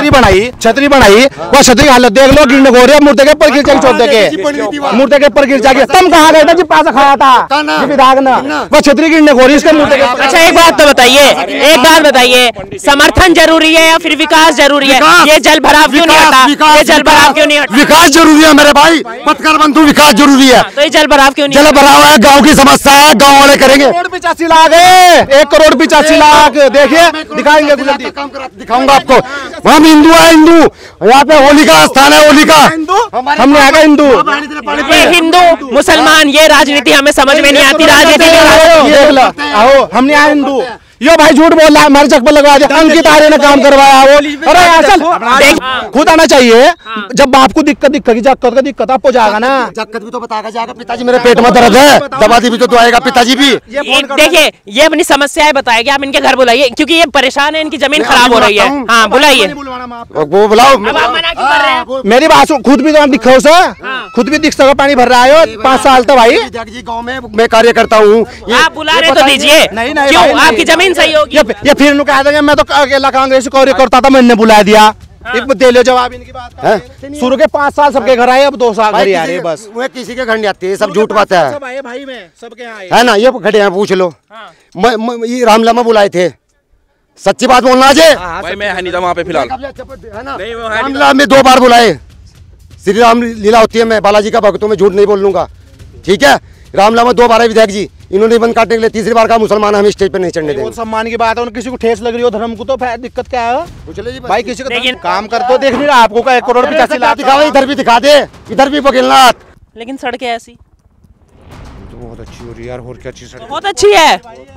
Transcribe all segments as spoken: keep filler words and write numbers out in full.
छतरी बनाई छतरी बनाई वो छतरी की हालत देख लो, गिरने को रही है, मुर्दे के पर गिर जाएगी, चौदह के मुर्दे के पर गिर जाएगी। तुम कहाँ गए थे जब पैसा खाया था विधायक ने? वो छतरी गिरने को रही है इसके मुर्दे के। अच्छा एक बात तो बताइए, एक बात बताइए, समर्थन जरूरी है या फिर विकास जरूरी है? ये जल भराव क्यों नहीं हटा? ये जल भराव क्यों नहीं हटा? विकास जरूरी है मेरे भाई, पत्रकार बंधु, विकास जरूरी है। तो ये जल भराव क्यों नहीं? जल भराव है, गाँव की समस्या है, गाँव वाले करेंगे। करोड़ पिचासी लाख है, एक करोड़ पिचासी लाख देखिए, दिखाएंगे दिखाऊंगा आपको। हम हिंदू है, हिंदू, यहाँ पे होली का स्थान है, होली का हमने आगे हिंदू हिंदू मुसलमान ये राजनीति हमें समझ में नहीं आती। राजनीति देख लो, आओ हमने यहाँ हिंदू, यो भाई झूठ बोल रहा है, हमारे चक पर लगवा दिया, अंकित आर्य ने काम करवाया वो। अरे असल खुद आना चाहिए, जब बाप को दिक्कत दिक्कत दिक्कत का दिक्कत आपको जाएगा ना, दिक्कत भी तो बताएगा जाएगा। पिताजी मेरे पेट में दर्द है, दवा दी भी तो आएगा पिताजी भी। देखिए ये अपनी समस्याएं बताएगी, आप इनके घर बुलाइए क्योंकि ये परेशान है, इनकी जमीन खराब हो रही है। हाँ बुलाइए, वो बुलाओ। मेरी बात खुद भी तो दिखो सर, खुद भी दिख सको, पानी भर रहा है पाँच साल तो भाई गाँव में मैं कार्य करता हूँ। आप बुला रहे तो दीजिए, क्यों आपकी जमीन सही होगी? ये फिर इनको कहा था मैं तो अकेला कांग्रेस कार्य करता था, मैंने बुला दिया। एक दे लो जवाब इनकी बात का। शुरू के पाँच साल सबके घर आए, अब दो साल घर आ रहे बस। वो किसी के घर नहीं आती है, सब झूठ बात है। सब आए भाई में सबके आए है ना, ये खड़े हैं, पूछ लो। ये रामलला बुलाए थे, सच्ची बात बोलना अजय भाई, मैं है नहीं था वहाँ पे फिलहाल। रामलला में दो बार बुलाए, श्री राम लीला होती है, मैं बालाजी का भक्त हूं, मैं झूठ नहीं बोल लूंगा, ठीक है। रामलला में दो बार है विधायक जी, इन्होंने बंद काटने के लिए, तीसरी बार का मुसलमान हमें स्टेज पे नहीं चढ़ने देंगे। सम्मान की बात है, किसी को ठेस लग रही हो धर्म को तो दिक्कत क्या है? पूछ लीजिए भाई, किसी का काम कर तो देख नहीं रहा आपको का एक करोड़ पिचासी लाख दिखाओ, इधर भी दिखा दे, इधर भी बघेलनाथ। लेकिन सड़कें ऐसी बहुत अच्छी हो रही है यार, और क्या अच्छी सड़क, बहुत अच्छी है,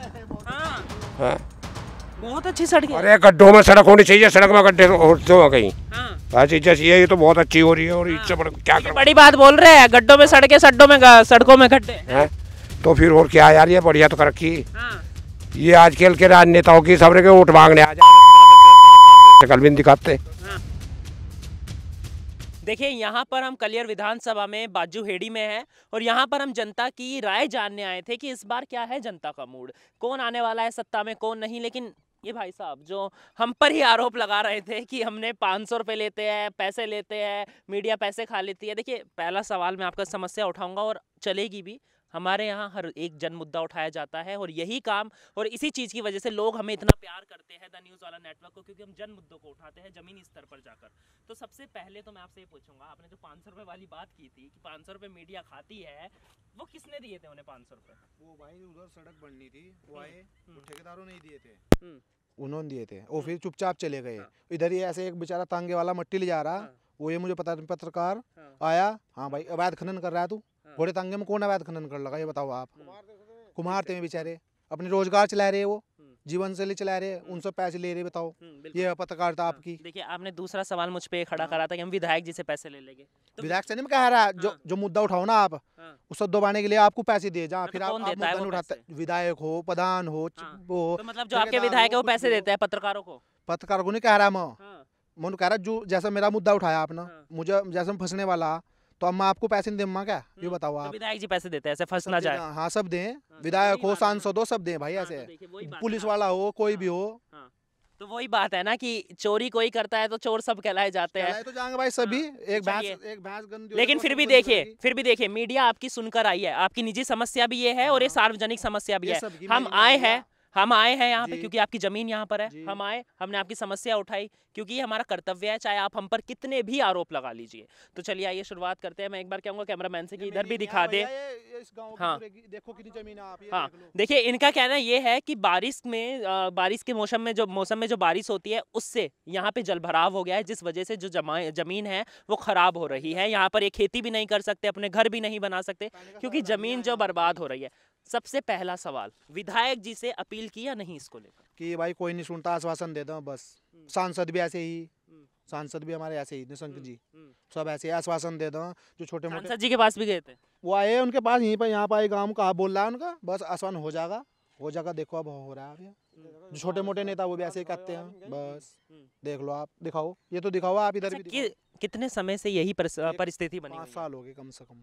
बहुत अच्छी सड़क है। अरे गड्ढों में सड़क होनी चाहिए, सड़क में गड्ढे होते हो कहीं। हाँ चीजें ये तो बहुत अच्छी हो रही है, और इससे क्या बड़ी बात बोल रहे हैं, गड्ढों में सड़कें, सड्डों में सड़कों में गड्ढे हैं, तो फिर और क्या यार, ये बढ़िया तो कर रखी। ये आजकल के राजनेताओं की सबरे के वोट मांगने आ जाए, कल भी दिखाते। देखिए यहाँ पर हम कलियर विधानसभा में बाजू हेड़ी में हैं और यहाँ पर हम जनता की राय जानने आए थे कि इस बार क्या है जनता का मूड, कौन आने वाला है सत्ता में, कौन नहीं। लेकिन ये भाई साहब जो हम पर ही आरोप लगा रहे थे कि हमने पाँच सौ रुपये लेते हैं, पैसे लेते हैं, मीडिया पैसे खा लेती है। देखिए पहला सवाल मैं आपका समस्या उठाऊंगा और चलेगी भी, हमारे यहाँ हर एक जन मुद्दा उठाया जाता है और यही काम और इसी चीज़ की वजह से लोग हमें इतना प्यार करते हैं द न्यूज़ वाला नेटवर्क को, क्योंकि हम जन मुद्दों को उठाते हैं जमीनी स्तर पर जाकर। तो सबसे पहले तो मैं आपसे ये पूछूंगा, आपने जो पाँच सौ रुपये वाली बात की थी कि पाँच सौ रुपये मीडिया खाती है, वो किसने दिए थे उन्हें पाँच सौ रुपये? वो भाई उधर सड़क बननी थी, वो आए, ठेकेदारों नहीं दिए थे, उन्होंने दिए थे, वो फिर चुपचाप चले गए। इधर ही ऐसे एक बेचारा तांगे वाला मट्टी ले जा रहा, वो ये मुझे पता पत्रकार आया, हाँ भाई अवैध खनन कर रहा है तू, घोड़े तांगे में कौन अवैध खनन कर लगा ये बताओ आप? कुम्हार थे बेचारे, अपने रोजगार चला रहे, वो जीवन शैली चला रहे, उनसे पैसे ले रहे, बताओ ये पत्रकारिता आपकी। देखिए आपने दूसरा सवाल मुझ पे खड़ा करा था कि हम विधायक जी से पैसे ले लेंगे, तो विधायक से नहीं कह रहा है, जो जो मुद्दा उठाओ ना आप, उसको दबाने के लिए आपको पैसे दिए जहाँ, फिर आप मुद्दा नहीं उठाते, विधायक हो, प्रधान हो, वो मतलब जो आपके विधायक है वो पैसे देते हैं पत्रकारों को? पत्रकारों को नहीं कह रहा मैं, मैं कह रहा जो जैसा मेरा मुद्दा उठाया आपने, मुझे जैसे फंसने वाला, तो अब मैं आपको पैसे नहीं दूंगा क्या, ये बताओ आप? विधायक जी पैसे देते हैं ऐसे फंस ना जाए? हाँ सब दें, विधायक हो, सांसद हो, सब दें भाई, ऐसे पुलिस वाला हो, कोई भी हो। तो वही बात है ना कि चोरी कोई करता है तो चोर सब कहलाए जाते हैं, तो जाएंगे भाई सभी, एक भैंस एक भैंस गंदी। लेकिन फिर भी देखिए फिर भी देखिए मीडिया आपकी सुनकर आई है, आपकी निजी समस्या भी ये है और ये सार्वजनिक समस्या भी है। हम आए हैं हम आए हैं यहाँ पे क्योंकि आपकी जमीन यहाँ पर है, हम आए, हमने आपकी समस्या उठाई क्योंकि ये हमारा कर्तव्य है, चाहे आप हम पर कितने भी आरोप लगा लीजिए। तो चलिए आइए शुरुआत करते हैं। मैं एक बार कहूँगा कैमरामैन से कि इधर भी दिखा दे। हाँ देखो कितनी जमीन है आप, हाँ देखिए इनका कहना ये है कि बारिश में बारिश के मौसम में जो मौसम में जो बारिश होती है उससे यहाँ पे जल भराव हो गया है, जिस वजह से जो जमीन है वो खराब हो रही है। यहाँ पर ये खेती भी नहीं कर सकते, अपने घर भी नहीं बना सकते क्योंकि जमीन जो बर्बाद हो रही है। सबसे पहला सवाल, विधायक जी से अपील की या नहीं इसको लेकर? कि भाई कोई नहीं सुनता, आश्वासन दे दो बस। सांसद भी ऐसे ही, सांसद भी हमारे ऐसे ही, निशंक जी सब ऐसे आश्वासन दे दो। जो छोटे मोटे सांसद जी के पास भी गए थे, वो आए उनके पास, यहीं पर यहाँ पर आए, गाँव कहा बोल रहा है उनका, बस आश्वासन हो जाएगा हो जाएगा। देखो अब हो रहा है, जो छोटे मोटे नेता वो भी ऐसे ही करते हैं, बस देख लो आप, दिखाओ ये तो दिखाओ आप इधर भी। कितने समय से यही परिस्थिति बनी? पाँच साल हो गए कम से कम।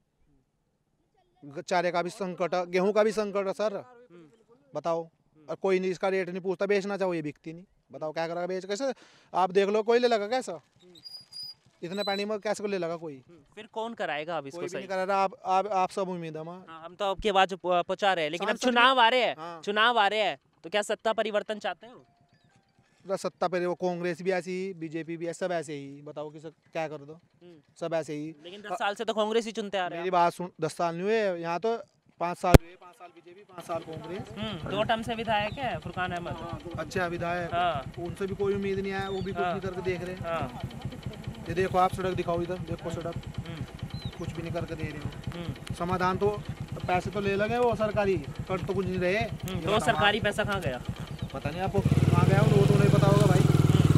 चारे का भी संकट है, गेहूं का भी संकट है सर, बताओ, और कोई नहीं इसका रेट नहीं पूछता, बेचना चाहो ये बिकती नहीं। बताओ क्या करेगा बेच कैसे? आप देख लो, कोई ले लगा कैसा इतने पानी में, कैसे को ले लगा कोई? फिर कौन कराएगा अब इसको कोई भी सही? नहीं करा रहा। आप आप आप सब उम्मीद है मां। हाँ, हम तो आपकी आवाज पहुं- पहुंचा रहे हैं, लेकिन अब सांसद भी- चुनाव आ रहे हैं, हाँ। चुनाव आ रहे हैं, तो क्या सत्ता परिवर्तन चाहते हो? पूरा सत्ता पे वो कांग्रेस भी ऐसी ही, बीजेपी भी ऐसी, सब ऐसे ही। बताओ कि सब क्या कर दो, सब ऐसे ही। लेकिन दस साल से तो कांग्रेस ही चुनते आ रहे मेरी हैं। बात सुन, दस साल नहीं हुए यहाँ तो, पाँच साल हुए, पाँच साल बीजेपी, पाँच साल कांग्रेस। हम्म, दो टर्म से विधायक है फुरकान अहमद। अच्छा विधायक, हाँ। उनसे भी कोई उम्मीद नहीं आया, वो भी कुछ हाँ। नहीं करके देख रहे। हाँ। ये देखो आप सड़क दिखाओ, इधर देखो सड़क, हम्म, कुछ भी नहीं करके दे रहे हो। हम्म, समाधान तो, पैसे तो ले लगे वो सरकारी, कर तो कुछ नहीं रहे। हम्म, तो सरकारी पैसा कहाँ गया? पता नहीं आपको कहाँ गया, वो तो नहीं पता होगा भाई।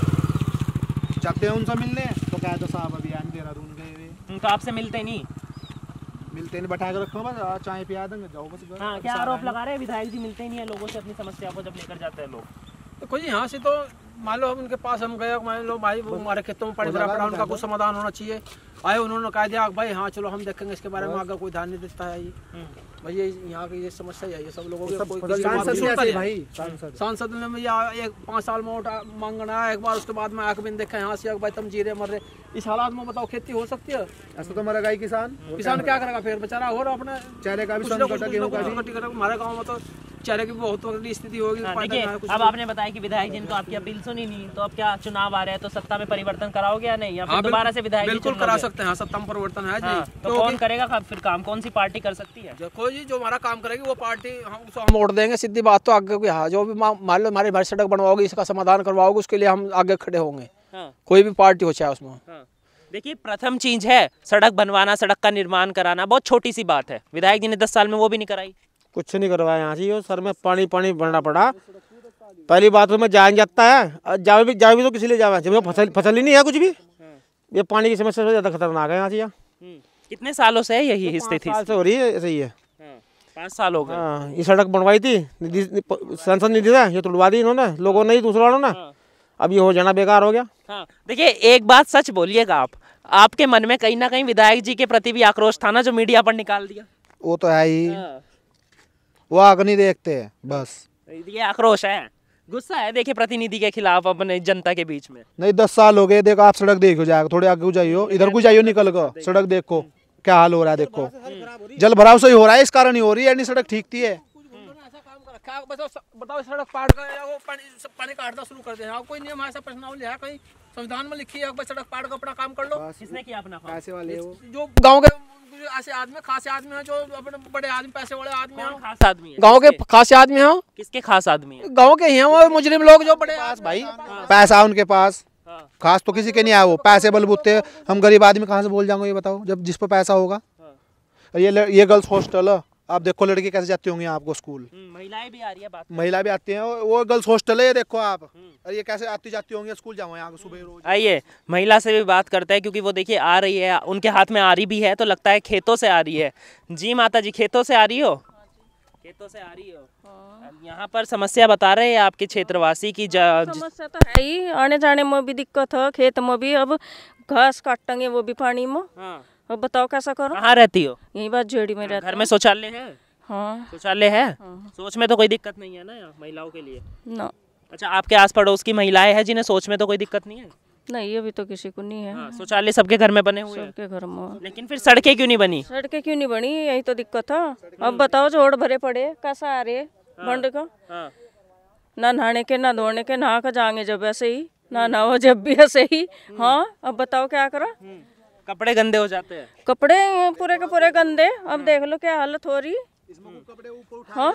जाते हैं उनसे मिलने तो कहते साहब अभियान देहरादून गए हुए, हम्म, तो आपसे मिलते नहीं? मिलते नहीं, बैठा के रखो बस, आ, चाय पिया देंगे, जाओ बस घर। हाँ, क्या आरोप लगा रहे हैं विधायक जी मिलते ही नहीं है लोगों से अपनी समस्या को जब लेकर जाते हैं लोग? देखो जी यहाँ से तो मान लो हम उनके पास हम गए, मान लो भाई वो हमारे खेतों में पड़ पड़ा, उनका कुछ समाधान होना चाहिए। आए उन्होंने कह दिया भाई हाँ चलो हम देखेंगे इसके बारे में, आगे कोई ध्यान नहीं देता है। ये भाई ये यहाँ की ये समस्या है, ये सब लोगों की कोई किसी की बात नहीं सुनता है। भाई सांसद सांसद ने भैया एक पाँच साल में वोट मांगना है एक बार, उसके बाद में आंख बिन देखा यहाँ से भाई तुम जीरे मर रहे, इस हालात में बताओ खेती हो सकती है? ऐसा तो मरेगा ही किसान। किसान क्या करेगा फिर बेचारा? और अपने चेहरे का भी कुछ ना संकट कुछ है, कुछ ना गेहूं का कुछ भी। कटी करेगा। हमारे गाँव में तो चेहरे की बहुत बड़ी स्थिति होगी। हाँ, फायदा देखिए ना है कुछ। अब आपने बताया कि विधायक जी ने तो आपकी अपील सुनी नहीं, तो अब क्या चुनाव आ रहे हैं तो सत्ता में परिवर्तन कराओगे या नहीं, या फिर हाँ, दोबारा से विधायक जी बिल्कुल चुनोगे? करा सकते हैं, सत्ता में परिवर्तन है हाँ, जी। तो कौन करेगा का- फिर काम, कौन सी पार्टी कर सकती है? देखो जी जो हमारा काम करेगी वो पार्टी हम उसको हम वोट देंगे, सीधी बात। तो आगे कोई हाँ जो भी मा- मान लो हमारी भर सड़क बनवाओगे, इसका समाधान करवाओगे, उसके लिए हम आगे खड़े होंगे। हाँ, कोई भी पार्टी हो चाहे उसमें। हाँ। देखिए प्रथम चीज है सड़क बनवाना, सड़क का निर्माण कराना, बहुत छोटी सी बात है। विधायक जी ने दस साल में वो भी नहीं कराई। कुछ नहीं करवाया यहाँ से, सर में पानी पानी भरना पड़ा। पहली बात तो मैं जान जाता है, जावे भी जावे भी तो किसी लिए जावे, जब फसल फसल ही नहीं है कुछ भी। ये पानी की समस्या से ज़्यादा खतरनाक है यहाँ से। यहाँ कितने सालों से है यही स्थिति? साल से हो रही है, ऐसे ही है। पाँच साल हो गए। हाँ, ये सड़क बनवाई थी निधि, सांसद निधि से, ये तुड़वा दी इन्होंने, लोगों ने ही, दूसरा वालों ने। अब ये हो जाना बेकार हो गया। हाँ, देखिए एक बात सच बोलिएगा आप, आपके मन में कहीं ना कहीं विधायक जी के प्रति भी आक्रोश था ना, जो मीडिया पर निकाल दिया? वो तो है ही, वो आगे नहीं देखते हैं बस। ये आक्रोश है, गुस्सा है देखिए प्रतिनिधि के खिलाफ अपने जनता के बीच में। नहीं दस साल हो गए, देखो आप सड़क देखो जाएगा, थोड़े आगे को जाइयो, इधर को जाइयो, निकल कर सड़क देखो क्या हाल हो रहा है। देखो जल भराव से ही हो रहा है, इस कारण ही हो रही है, नहीं सड़क ठीक थी है। बताओ बताओ सड़क पाट कर या वो पानी पानी काटना शुरू कर दे। हाँ, कोई नियम ऐसा प्रश्नावली है कहीं संविधान में लिखी है सड़क पाट कर अपना काम कर लो? किसने किया अपना काम? पैसे वाले वो जो गांव के ऐसे आदमी खासे आदमी हैं, जो अपने बड़े आदमी पैसे वाले आदमी कौन हैं, खास आदमी है? गांव के खासे आदमी हैं, किसके खास आदमी है? गांव के ही हैं वो मुजरिम लोग जो बड़े पास भाई पैसा उनके पास, खास तो किसी के नहीं आया, वो पैसे बलबूते। हम गरीब आदमी कहाँ से बोल जाएंगे ये बताओ, जब जिस पर पैसा होगा। ये ल- ये गर्ल्स हॉस्टल है, आप देखो लड़की कैसे जाती होंगी आपको स्कूल, महिलाएं भी आ रही है बात। महिला भी आती हैं, वो वो गर्ल्स हॉस्टल है, ये देखो आप। और ये कैसे आती जाती होंगी स्कूल, जाओ यहाँ सुबह रोज। आइए महिला से भी बात करते हैं, क्योंकि वो देखिए आ रही है, उनके हाथ में आरी भी है, तो लगता है खेतों से आ रही है। जी माता जी, खेतों से आ रही हो? खेतों से आ रही हो। यहाँ पर समस्या बता रहे हैं आपके क्षेत्रवासी की। समस्या तो है ही, आने जाने में भी दिक्कत है, खेत में भी। अब घास काटेंगे वो भी पानी में, अब बताओ कैसा करो। कहाँ रहती हो? यही बात जेड़ी में रहता घर में शौचालय है? हाँ शौचालय है? सोच में तो कोई दिक्कत नहीं है ना यहाँ महिलाओं के लिए? ना, अच्छा, आपके आस पड़ोस की महिलाएं हैं जिन्हें सोच में तो कोई दिक्कत नहीं है? नहीं अभी तो किसी को नहीं है। हाँ, शौचालय सबके घर में बने हुए हैं, सबके घर में। लेकिन फिर सड़कें क्यों नहीं बनी? सड़कें क्यों नहीं बनी, यही तो दिक्कत है। अब बताओ जोड़ भरे पड़े, कैसा आ रहे बंड का, हाँ। ना नहाने के ना धोने के, नहा कर जाएंगे जब ऐसे ही, ना नहाओ जब भी ऐसे ही। हाँ अब बताओ क्या करो, कपड़े गंदे हो जाते हैं। कपड़े पूरे के पूरे गंदे। अब देख लो क्या हालत हो रही। हाँ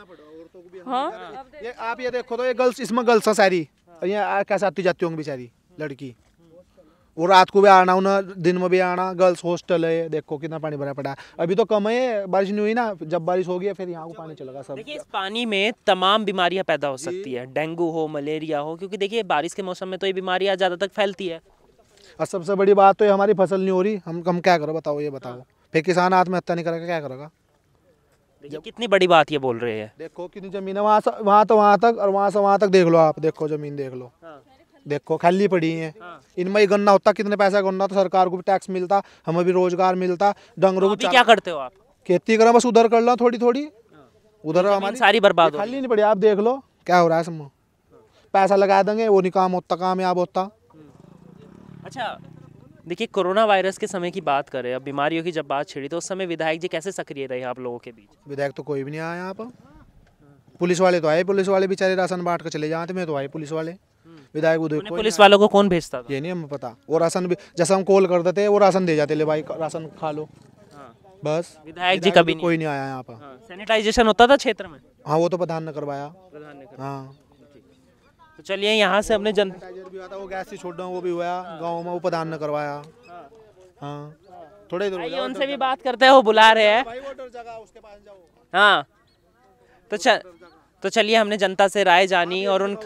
हाँ ये आप ये देखो तो ये गर्ल्स, इसमें गर्ल्स हैं सारी, और ये आ- कैसे आती जाती होंगी बेचारी लड़की। वो रात को भी आना, उन्हें दिन में भी आना। गर्ल्स हॉस्टल है, देखो कितना पानी भरा पड़ा है। अभी तो कम है, बारिश नहीं हुई ना, जब बारिश होगी फिर यहाँ को पानी चलेगा सब। देखिए इस पानी में तमाम बीमारियां पैदा हो सकती है, डेंगू हो, मलेरिया हो, क्योंकि देखिए बारिश के मौसम में तो ये बीमारियां ज़्यादा तक फैलती है। और सबसे बड़ी बात तो ये हमारी फसल नहीं हो रही, हम हम क्या करो बताओ, ये बताओ। फिर किसान आत्महत्या नहीं करेगा, क्या करेगा? देखिए कितनी बड़ी बात ये बोल रहे हैं। देखो कितनी जमीन है, वहाँ से वहाँ तो वहाँ तक, और वहाँ से वहाँ तक देख लो आप, देखो जमीन देख लो, देखो खाली पड़ी है। इनमें ही गन्ना होता, कितने पैसा गन्ना, तो सरकार को भी टैक्स मिलता, हमें भी रोजगार मिलता, डंगरों को अभी क्या करते हो आप? खेती करें, बस उधर कर लो थोड़ी थोड़ी, उधर हमारी सारी बर्बाद हो खाली नहीं पड़ी। आप देख लो क्या हो रहा है सब, पैसा लगा देंगे, वो नहीं काम होता, कामयाब होता। अच्छा देखिए, कोरोना वायरस के समय की बात करें, अब बीमारियों की जब बात छिड़ी तो उस समय विधायक जी कैसे सक्रिय रहे आप लोगों के बीच? विधायक तो कोई भी नहीं आया यहाँ पर। पुलिस वाले तो आए, पुलिस वाले बेचारे राशन बांट कर चले जाते, मैं तो आए पुलिस वाले। विधायक उधर पुलिस वालों को कौन भेजता था? ये नहीं हमें पता। वो राशन भी जैसा हम कॉल करते थे वो राशन दे जाते, ले भाई राशन खा लो, बस। विधायक जी कभी कोई नहीं आया यहाँ पर। सैनिटाइजेशन होता था क्षेत्र में? हाँ वो तो प्रधान ने करवाया। प्रधान ने हाँ तो चलिए यहाँ से अपने जन भी आता, वो गैस से छोड़ वो भी हुआ गाँव में, वो प्रधान ने करवाया। हाँ थोड़े दूर आइए उनसे भी बात करते हैं, वो बुला रहे हैं। हाँ तो चल तो चलिए, हमने जनता से राय जानी और उन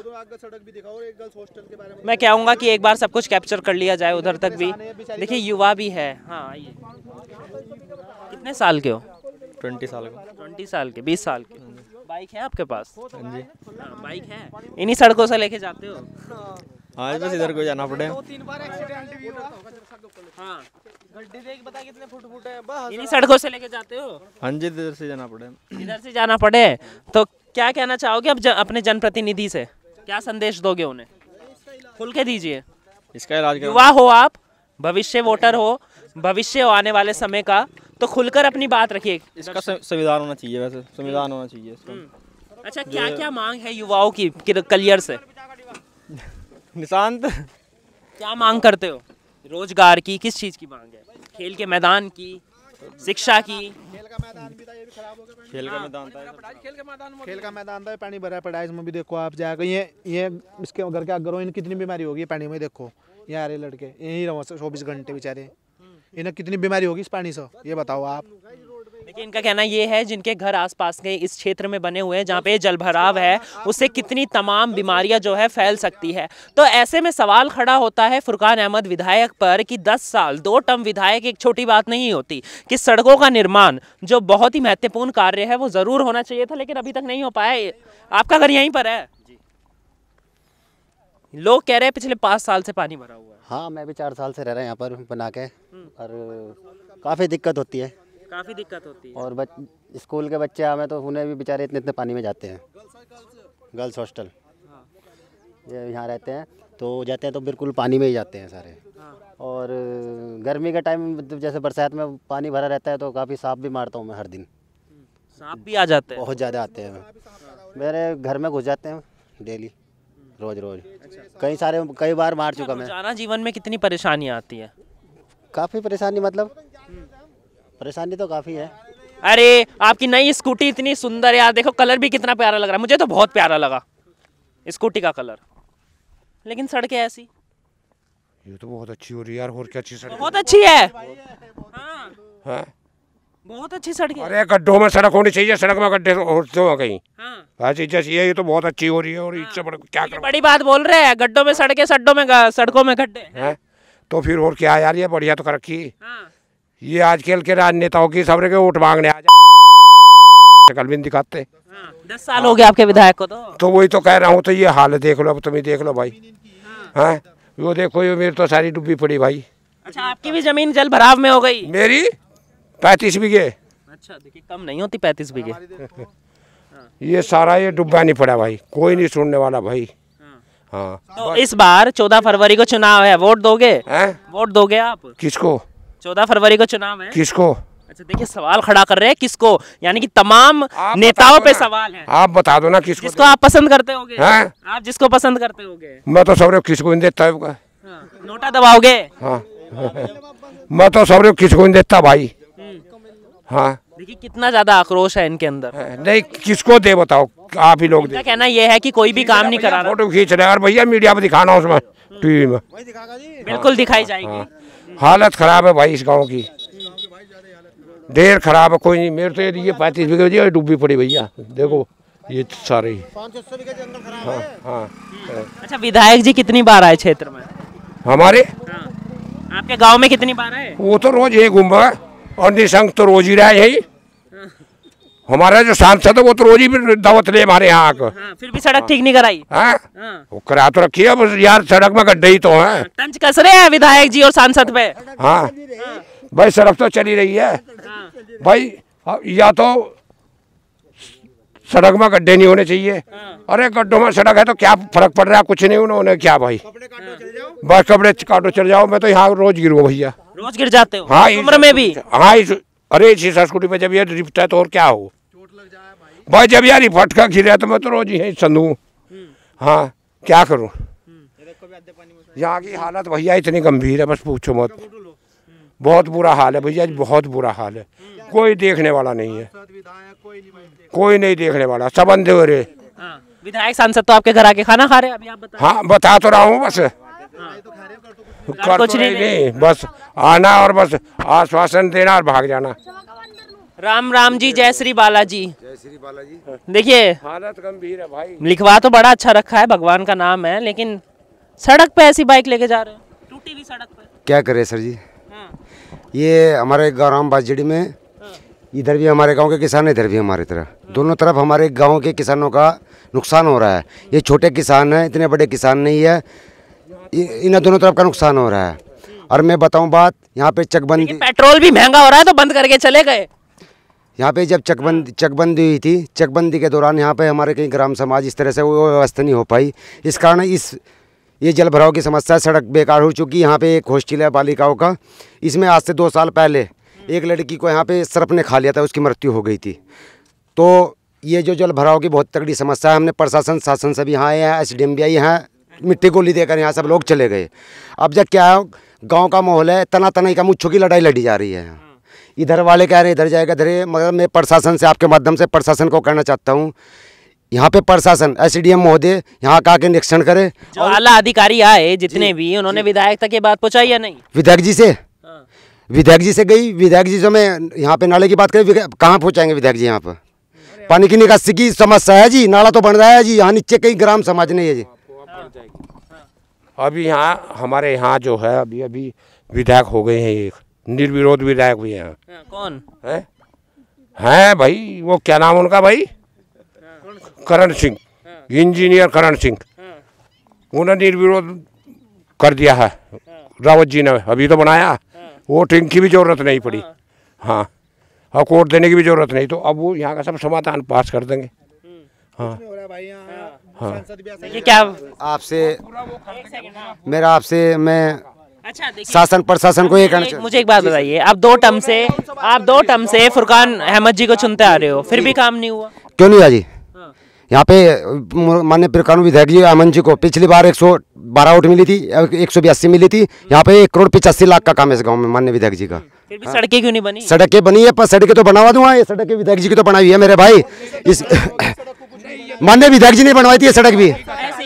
मैं कहूँगा कि एक बार सब कुछ कैप्चर कर लिया जाए उधर तक भी। देखिए युवा भी है। हाँ आइए, कितने साल के हो? ट्वेंटी साल का। ट्वेंटी साल के, बीस साल के। बाइक है आपके पास? हाँ जी बाइक है। इन्हीं सड़कों से लेके जाते हो? आज बस इधर को जाना पड़े। हाँ गड्ढे देख बता कितने फुट फुट है, बस इन्हीं सड़कों से लेके जाते हो? हाँ जी इधर से जाना पड़े। इधर से जाना पड़े तो क्या कहना चाहोगे अब ज, अपने जनप्रतिनिधि से क्या संदेश दोगे उन्हें? खुल के दीजिए। इसका इलाज युवा हो आप, भविष्य वोटर हो, भविष्य हो आने वाले समय का, तो खुलकर अपनी बात रखिए। इसका संविधान होना चाहिए, वैसे संविधान होना चाहिए इसका। अच्छा क्या क्या मांग है युवाओं की कलियर से? निशांत क्या मांग करते हो? रोजगार की, किस चीज की मांग है? खेल के मैदान की, शिक्षा की? खेल का मैदान था, खेल का मैदान था, पानी भरा पड़ा है इसमें भी। देखो आप जाकर ये ये इसके घर के अगर इन्हें कितनी बीमारी होगी पानी में, देखो ये आ रहे लड़के यही रहो चौबीस घंटे बेचारे, इन्हें कितनी बीमारी होगी इस पानी से, ये बताओ आप। देखिए इनका कहना ये है जिनके घर आसपास के इस क्षेत्र में बने हुए हैं जहाँ पे जल भराव है, उससे कितनी तमाम बीमारियां जो है फैल सकती है। तो ऐसे में सवाल खड़ा होता है फुरकान अहमद विधायक पर कि दस साल दो टर्म विधायक एक छोटी बात नहीं होती, कि सड़कों का निर्माण जो बहुत ही महत्वपूर्ण कार्य है वो जरूर होना चाहिए था, लेकिन अभी तक नहीं हो पाया। आपका घर यहीं पर है? लोग कह रहे हैं पिछले पाँच साल से पानी भरा हुआ है। हाँ मैं भी चार साल से रह रहा हूँ यहाँ पर बना के, और काफ़ी दिक्कत होती है। काफ़ी दिक्कत होती है। और बच, स्कूल के बच्चे हमें तो उन्हें भी बेचारे इतने इतने पानी में जाते हैं। गर्ल्स हॉस्टल ये यहाँ रहते हैं, तो जाते हैं तो बिल्कुल पानी में ही जाते हैं सारे। और गर्मी के टाइम जैसे बरसात में पानी भरा रहता है तो काफ़ी सांप भी मारता हूँ मैं हर दिन। सांप भी आ जाते हैं? बहुत ज़्यादा आते हैं, मेरे घर में घुस जाते हैं डेली, रोज रोज। कई सारे कई बार मार चुका मैं। रोजाना जीवन में कितनी परेशानियाँ आती हैं? काफ़ी परेशानी, मतलब परेशानी तो काफ़ी है। अरे आपकी नई स्कूटी इतनी सुंदर यार, देखो कलर भी कितना प्यारा लग रहा है, मुझे तो बहुत प्यारा लगा स्कूटी का कलर, लेकिन सड़कें ऐसी। ये तो बहुत अच्छी हो रही है यार, और क्या अच्छी सड़क। बहुत अच्छी है। हाँ। हाँ? बहुत अच्छी सड़क है। अरे गड्ढों में सड़क होनी चाहिए, सड़क में गड्ढे होते हो कहीं। हाँ चीजें ये तो बहुत अच्छी हो रही है, और इससे बड़ा क्या कर बड़ी बात बोल रहे हैं, गड्ढों में सड़कें, सड्डों में सड़कों में गड्ढे हैं, तो फिर और क्या यार, ये बढ़िया तो कर रखी। ये आजकल के राजनेताओं की सबरे के वोट मांगने आ जाए, कल भी दिखाते। दस साल हो गए आपके विधायक को, तो तो वही तो कह रहा हूँ, तो ये हाल देख लो, अब तुम ही देख लो भाई। हाँ वो देखो, ये मेरी तो सारी डूबी पड़ी भाई। अच्छा आपकी भी जमीन जल भराव में हो गई? मेरी पैंतीस बीघे। अच्छा देखिए कम नहीं होती पैंतीस बीघे। ये सारा ये डूबा नहीं पड़ा भाई, कोई नहीं सुनने वाला भाई। हाँ तो इस बार चौदह फरवरी को चुनाव है, वोट दोगे? हैं? वोट दोगे आप? किसको? चौदह फरवरी को चुनाव है। किसको? अच्छा देखिए सवाल खड़ा कर रहे हैं किसको, यानी कि तमाम नेताओं पे सवाल है। आप बता दो ना किसको, जिसको आप पसंद करते होगे। हैं? आप जिसको पसंद करते होगे। मैं तो सब किसको नहीं देता है। हाँ। नोटा दबाओगे? हाँ मैं तो सब किसको नहीं देता भाई। हाँ देखिए कितना ज्यादा आक्रोश है इनके अंदर। नहीं किसको दे बताओ, आप ही लोग दे। कहना ये है कि कोई भी काम नहीं करा रहा। फोटो खींच रहे और भैया मीडिया पे दिखाना उसमें, टीवी में बिल्कुल दिखाई जाएगी। हालत खराब है भाई इस गांव की, ढेर खराब है। कोई नहीं, मेरे तो ये पैंतीस बीघे डूबी पड़ी भैया, देखो ये सारे। हाँ हाँ। अच्छा विधायक जी कितनी बार आए क्षेत्र में? हमारे आपके गांव में कितनी बार आए? वो तो रोज यही घूम रहा है, और निशंक तो रोज ही रहा है यही। हमारा जो सांसद है वो तो रोज ही दावत ले हमारे यहाँ आकर। हाँ, फिर भी सड़क ठीक नहीं कराई। हाँ? हाँ। वो करा तो रखी है, बस यार सड़क में गड्ढे ही तो हैं। तंज कस रहे हैं विधायक जी और सांसद पे। हाँ भाई सड़क तो चली रही है भाई, या तो सड़क में गड्ढे नहीं होने चाहिए। अरे गड्ढों में सड़क है तो क्या फर्क पड़ रहा है, कुछ नहीं। उन्होंने क्या भाई, बस कपड़े काटो चल जाओ। मैं तो यहाँ रोज गिरूँ भैया। रोज गिर जाते हो? हाँ, उम्र में भी? हाँ इस, अरे इसी स्कूटी पे जब ये रिफ्ट है तो और क्या हो भाई, जब यार फटका गिरा तो मैं तो रोज ही संदू। हाँ क्या करूँ, यहाँ की हालत भैया इतनी गंभीर है, बस पूछो मत। बहुत बुरा हाल है भैया, बहुत बुरा हाल है। कोई देखने वाला नहीं है, कोई नहीं देखने वाला, सब अंधे हो रहे। विधायक सांसद तो आपके घर आके खाना खा रहे हैं अभी, आप बता। हाँ बता तो रहा हूँ, बस कर कुछ तो नहीं, नहीं, बस आना और बस आश्वासन देना और भाग जाना। राम राम जी, जय श्री बालाजी। जय श्री बालाजी। देखिए हालत गंभीर है भाई। लिखवा तो बड़ा अच्छा रखा है, भगवान का नाम है, लेकिन सड़क पे ऐसी बाइक लेके जा रहे हो, टूटी हुई सड़क पे। क्या करे सर जी, ये हमारे गाँव बाजड़ी में, इधर भी हमारे गांव के किसान, इधर भी हमारी तरह, दोनों तरफ हमारे गांव के किसानों का नुकसान हो रहा है। ये छोटे किसान हैं, इतने बड़े किसान नहीं है, इन दोनों तरफ का नुकसान हो रहा है। और मैं बताऊं बात, यहाँ पे चकबंदी, पेट्रोल भी महंगा हो रहा है तो बंद करके चले गए। यहाँ पे जब चकबंदी चकबंदी हुई थी, चकबंदी के दौरान यहाँ पे हमारे कई ग्राम समाज इस तरह से वो व्यवस्था नहीं हो पाई। इस कारण इस ये जल भराव की समस्या, सड़क बेकार हो चुकी। यहाँ पे एक हॉस्टल है बालिकाओं का, इसमें आज से दो साल पहले एक लड़की को यहाँ पे सर्प ने खा लिया था, उसकी मृत्यु हो गई थी। तो ये जो जल भराव की बहुत तगड़ी समस्या है, हमने प्रशासन शासन से भी यहाँ आए हैं, एस डी एम भी आई हैं, मिट्टी गोली देकर यहाँ सब लोग चले गए। अब जब क्या है, गांव का माहौल है, तना तनाई का मुच्छों की लड़ाई लड़ी जा रही है। इधर वाले कह रहे हैं इधर जाएगा इधर, मगर मैं प्रशासन से, आपके माध्यम से प्रशासन को कहना चाहता हूँ, यहाँ पे प्रशासन एस डी एम महोदय यहाँ का आके निरीक्षण करे। जो आला अधिकारी आए जितने भी, उन्होंने विधायक तक ये बात पहुँचाई या नहीं? विधायक जी से विधायक जी से गई, विधायक जी से मैं यहाँ पे नाले की बात करें, कहाँ पहुँचाएंगे विधायक जी? यहाँ पर पानी की निकासी की समस्या है जी, नाला तो बन रहा है जी, यहाँ नीचे कई ग्राम समाज नहीं है जी। अभी यहाँ हमारे यहाँ जो है, अभी अभी विधायक हो गए हैं, एक निर्विरोध विधायक भी हैं। कौन है? हैं भाई, वो क्या नाम उनका भाई, करण सिंह, इंजीनियर करण सिंह, उन्होंने निर्विरोध कर दिया है रावत जी ने, अभी तो बनाया। वोटिंग की भी जरूरत नहीं पड़ी, हाँ, और वोट देने की भी जरूरत नहीं, तो अब वो यहाँ का सब समाधान पास कर देंगे। हाँ हाँ, ये क्या आपसे मेरा आपसे मैं अच्छा शासन प्रशासन को ये कहना एक, मुझे एक बात बताइए, आप दो टर्म से आप दो टर्म से फुरकान अहमद जी को चुनते आ रहे हो, फिर भी काम नहीं हुआ क्यों नहीं हुआ जी? यहाँ पे माननीय फुरकान विधायक जी अहमद जी को पिछली बार एक सौ बारह वोट मिली थी, एक सौ बयासी मिली थी। यहाँ पे एक करोड़ पिचासी लाख का काम है इस गाँव में माननीय विधायक जी का। फिर भी सड़कें क्यों नहीं बनी? सड़कें बनी है, पर सड़कें तो बनवा दूंगा, ये सड़कें विधायक जी की तो बनाई है मेरे भाई। इस माननीय विधायक जी ने बनवाई थी ये सड़क भी,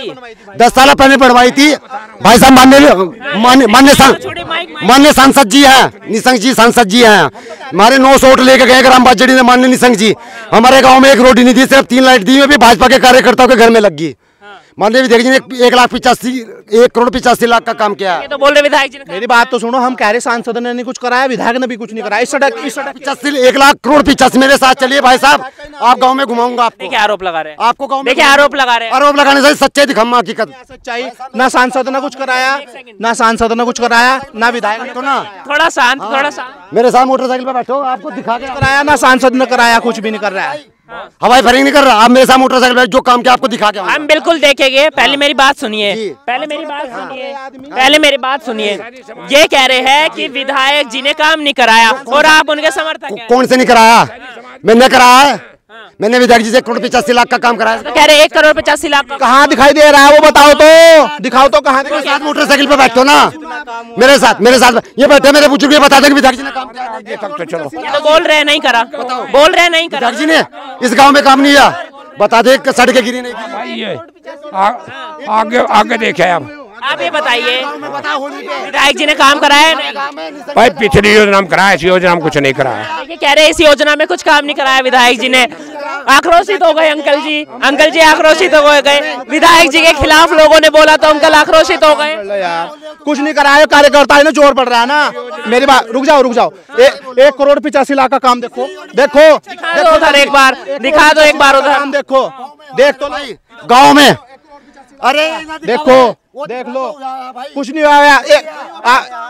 दस साल पहले बनवाई थी भाई साहब। माननीय माननीय माननीय सांसद जी हैं, निशंक जी सांसद जी हैं, हमारे नौ सौ वोट लेके गए ग्राम बाजड़ी ने माननीय निशंक जी। हमारे गांव में एक रोड नहीं दी, सिर्फ तीन लाइट दी, भी भाजपा के कार्यकर्ताओं के घर में लग गई। माननीय विधायक जी ने एक लाख पिचासी एक करोड़ पिचासी लाख का काम किया है। तो बोल रहे विधायक जी ने, मेरी बात तो सुनो, हम कह रहे सांसद ने नहीं कुछ कराया, विधायक ने भी कुछ नहीं कराया। इस सड़क इस सड़क पिचासी एक लाख करोड़ पिचासी मेरे साथ चलिए भाई साहब, आप गांव में घुमाऊंगा आपको। देखिए आरोप लगा रहे हैं, आपको गांव में देखिए आरोप लगा रहे हैं, आरोप लगाने से सच्चाई दिखाऊंगा, हकीकत सच्चाई। ना सांसद ने कुछ कराया, ना सांसद ने कुछ कराया, ना विधायक तो ना। थोड़ा शांत थोड़ा शांत। मेरे साथ मोटरसाइकिल पे बैठो, आपको दिखा के कराया, ना सांसद ने कराया, कुछ भी नहीं कर रहा है। हवाई फायरिंग नहीं कर रहा, आप मेरे साथ मोटरसाइकिल पे जो काम किया आपको दिखा के हम बिल्कुल देखेंगे। पहले मेरी बात सुनिए, पहले मेरी बात सुनिए, पहले मेरी बात सुनिए। ये कह रहे हैं कि विधायक जी ने काम नहीं कराया और आप उनके समर्थक हैं। कौन से नहीं कराया? मैंने कराया है, मैंने विधायक जी से करोड़ पिचासी लाख का काम कराया। तो कह रहे एक करोड़ पचासी लाख कहाँ दिखाई दे रहा है वो बताओ तो, दिखाओ तो कहाँ। मेरे साथ मोटरसाइकिल पे बैठो ना, मेरे साथ मेरे साथ ये बैठे मेरे बुजुर्ग, ये बता दें विधायक जी ने काम किया। तो चलो, तो बोल रहे नहीं करा, बोल रहे नहीं करा। विधायक जी ने इस गाँव में काम नहीं किया, बता दे सड़कें गिरी नहीं की। भाई ये आ, आगे आगे देखे आप आप ये बताइए विधायक जी ने काम कराया नहीं? भाई पिछली योजना में कराया, इस योजना में कुछ नहीं कराया। देखिए कह रहे इस योजना में कुछ काम नहीं कराया विधायक जी ने। आक्रोशित हो गए अंकल जी, अंकल जी आक्रोशित हो गए। विधायक जी के खिलाफ लोगों ने बोला तो अंकल आक्रोशित हो गए। यार कुछ नहीं कराया, कार्यकर्ता है ना, जोर पड़ रहा है ना। मेरी बात रुक जाओ रुक जाओ, ए, एक करोड़ पिचासी लाख का काम देखो देखो देखो उधर एक बार दिखा दो, एक बार उधर देखो, देख तो भाई गाँव में, अरे देखो देख लो, कुछ नहीं हुआ।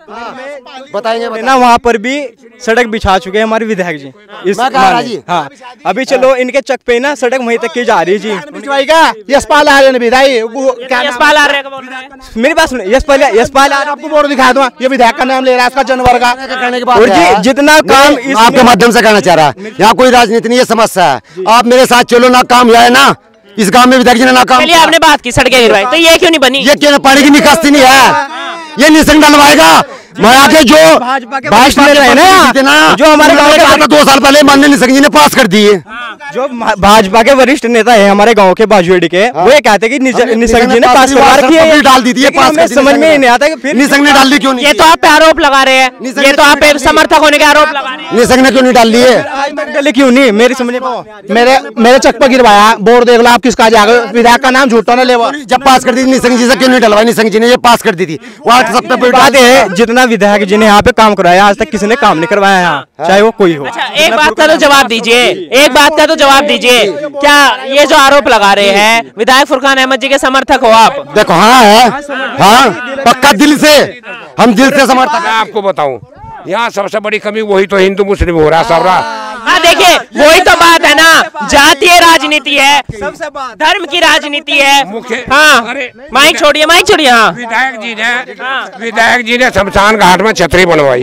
बताएंगे ना वहाँ पर भी सड़क बिछा चुके हैं हमारे विधायक जी इस मैं कहा जी। हाँ अभी चलो इनके चक पे ना सड़क वहीं तक की जा रही है जी। यशपाल आ रहे हैं विधायक, वो क्या नाम- यशपाल आ रहे हैं, बोल रहे हैं। मेरी बात सुनिए, यशपाल यशपाल आ- आपको बोर्ड दिखा दूंगा, ये विधायक का नाम ले रहा है, इसका जनवर का करने के बाद और जी जितना काम मैं इस आपके माध्यम से कहना चाह रहा है, यहाँ कोई राजनीति नहीं है, समस्या है। आप मेरे साथ चलो ना, काम यह है ना, इस गांव में विधायक जी ने ना काम चलिए आपने बात की सड़कें गिरवाई, तो ये क्यों नहीं बनी? ये क्यों पानी की निकासी नहीं है, ये निसंग डलवाएगा। मैं आके जो भाजपा के भाजपा वरिष्ठ के नेता है ना, जो हमारे गाँव के आता दो साल पहले माननीय निसंग जी ने पास कर दिए। जो भाजपा के वरिष्ठ नेता है हमारे गांव के बाजूड़ी के, वो ये कहते हैं कि निज- निसंग जी ने पास करवा रखी है, डाल दी थी, ये लेकिन पास हमें कर दी समझ में निसंग ही नहीं आता कि फिर निसंग ने डाल दी क्यों नहीं? ये तो आप पे आरोप लगा रहे हैं, निसंग ये ने तो आप पे डाल दी। समर्थक होने के आरोप लगा रहे हैं। निसंग ने क्यों नहीं डाल दिए? आज तक डले क्यों नहीं, मेरी समझ में मेरे मेरे चक पर गिरवाया, बोर्ड देख लो आप किसका जाएगा, विधायक का नाम झूठा ना ले वो। जब पास कर दी थी निसंग जी से क्यों नहीं डलवाई? निसंग जी ने ये पास कर दी थी, वहाँ सब पे बात है जितना विधायक जी ने यहाँ पे काम कराया आज तक किसी ने काम नहीं करवाया यहाँ, चाहे वो कोई हो। अच्छा एक बात का तो जवाब दीजिए, एक बात का तो जवाब दीजिए, क्या ये जो आरोप लगा रहे हैं विधायक फुरकान अहमद जी के समर्थक हो आप? देखो हाँ है, हाँ पक्का दिल से, हम दिल से समर्थक मैं आपको बताऊं, यहाँ सबसे बड़ी कमी वही तो हिंदू मुस्लिम हो रहा है सब रहा। हाँ देखिए वही तो बात है ना, जातीय राजनीति है, धर्म की राजनीति है। मुख्य हाँ अरे माइक छोड़िए, माइक छोड़िए। हाँ विधायक जी ने विधायक जी ने शमशान घाट में छतरी बनवाई,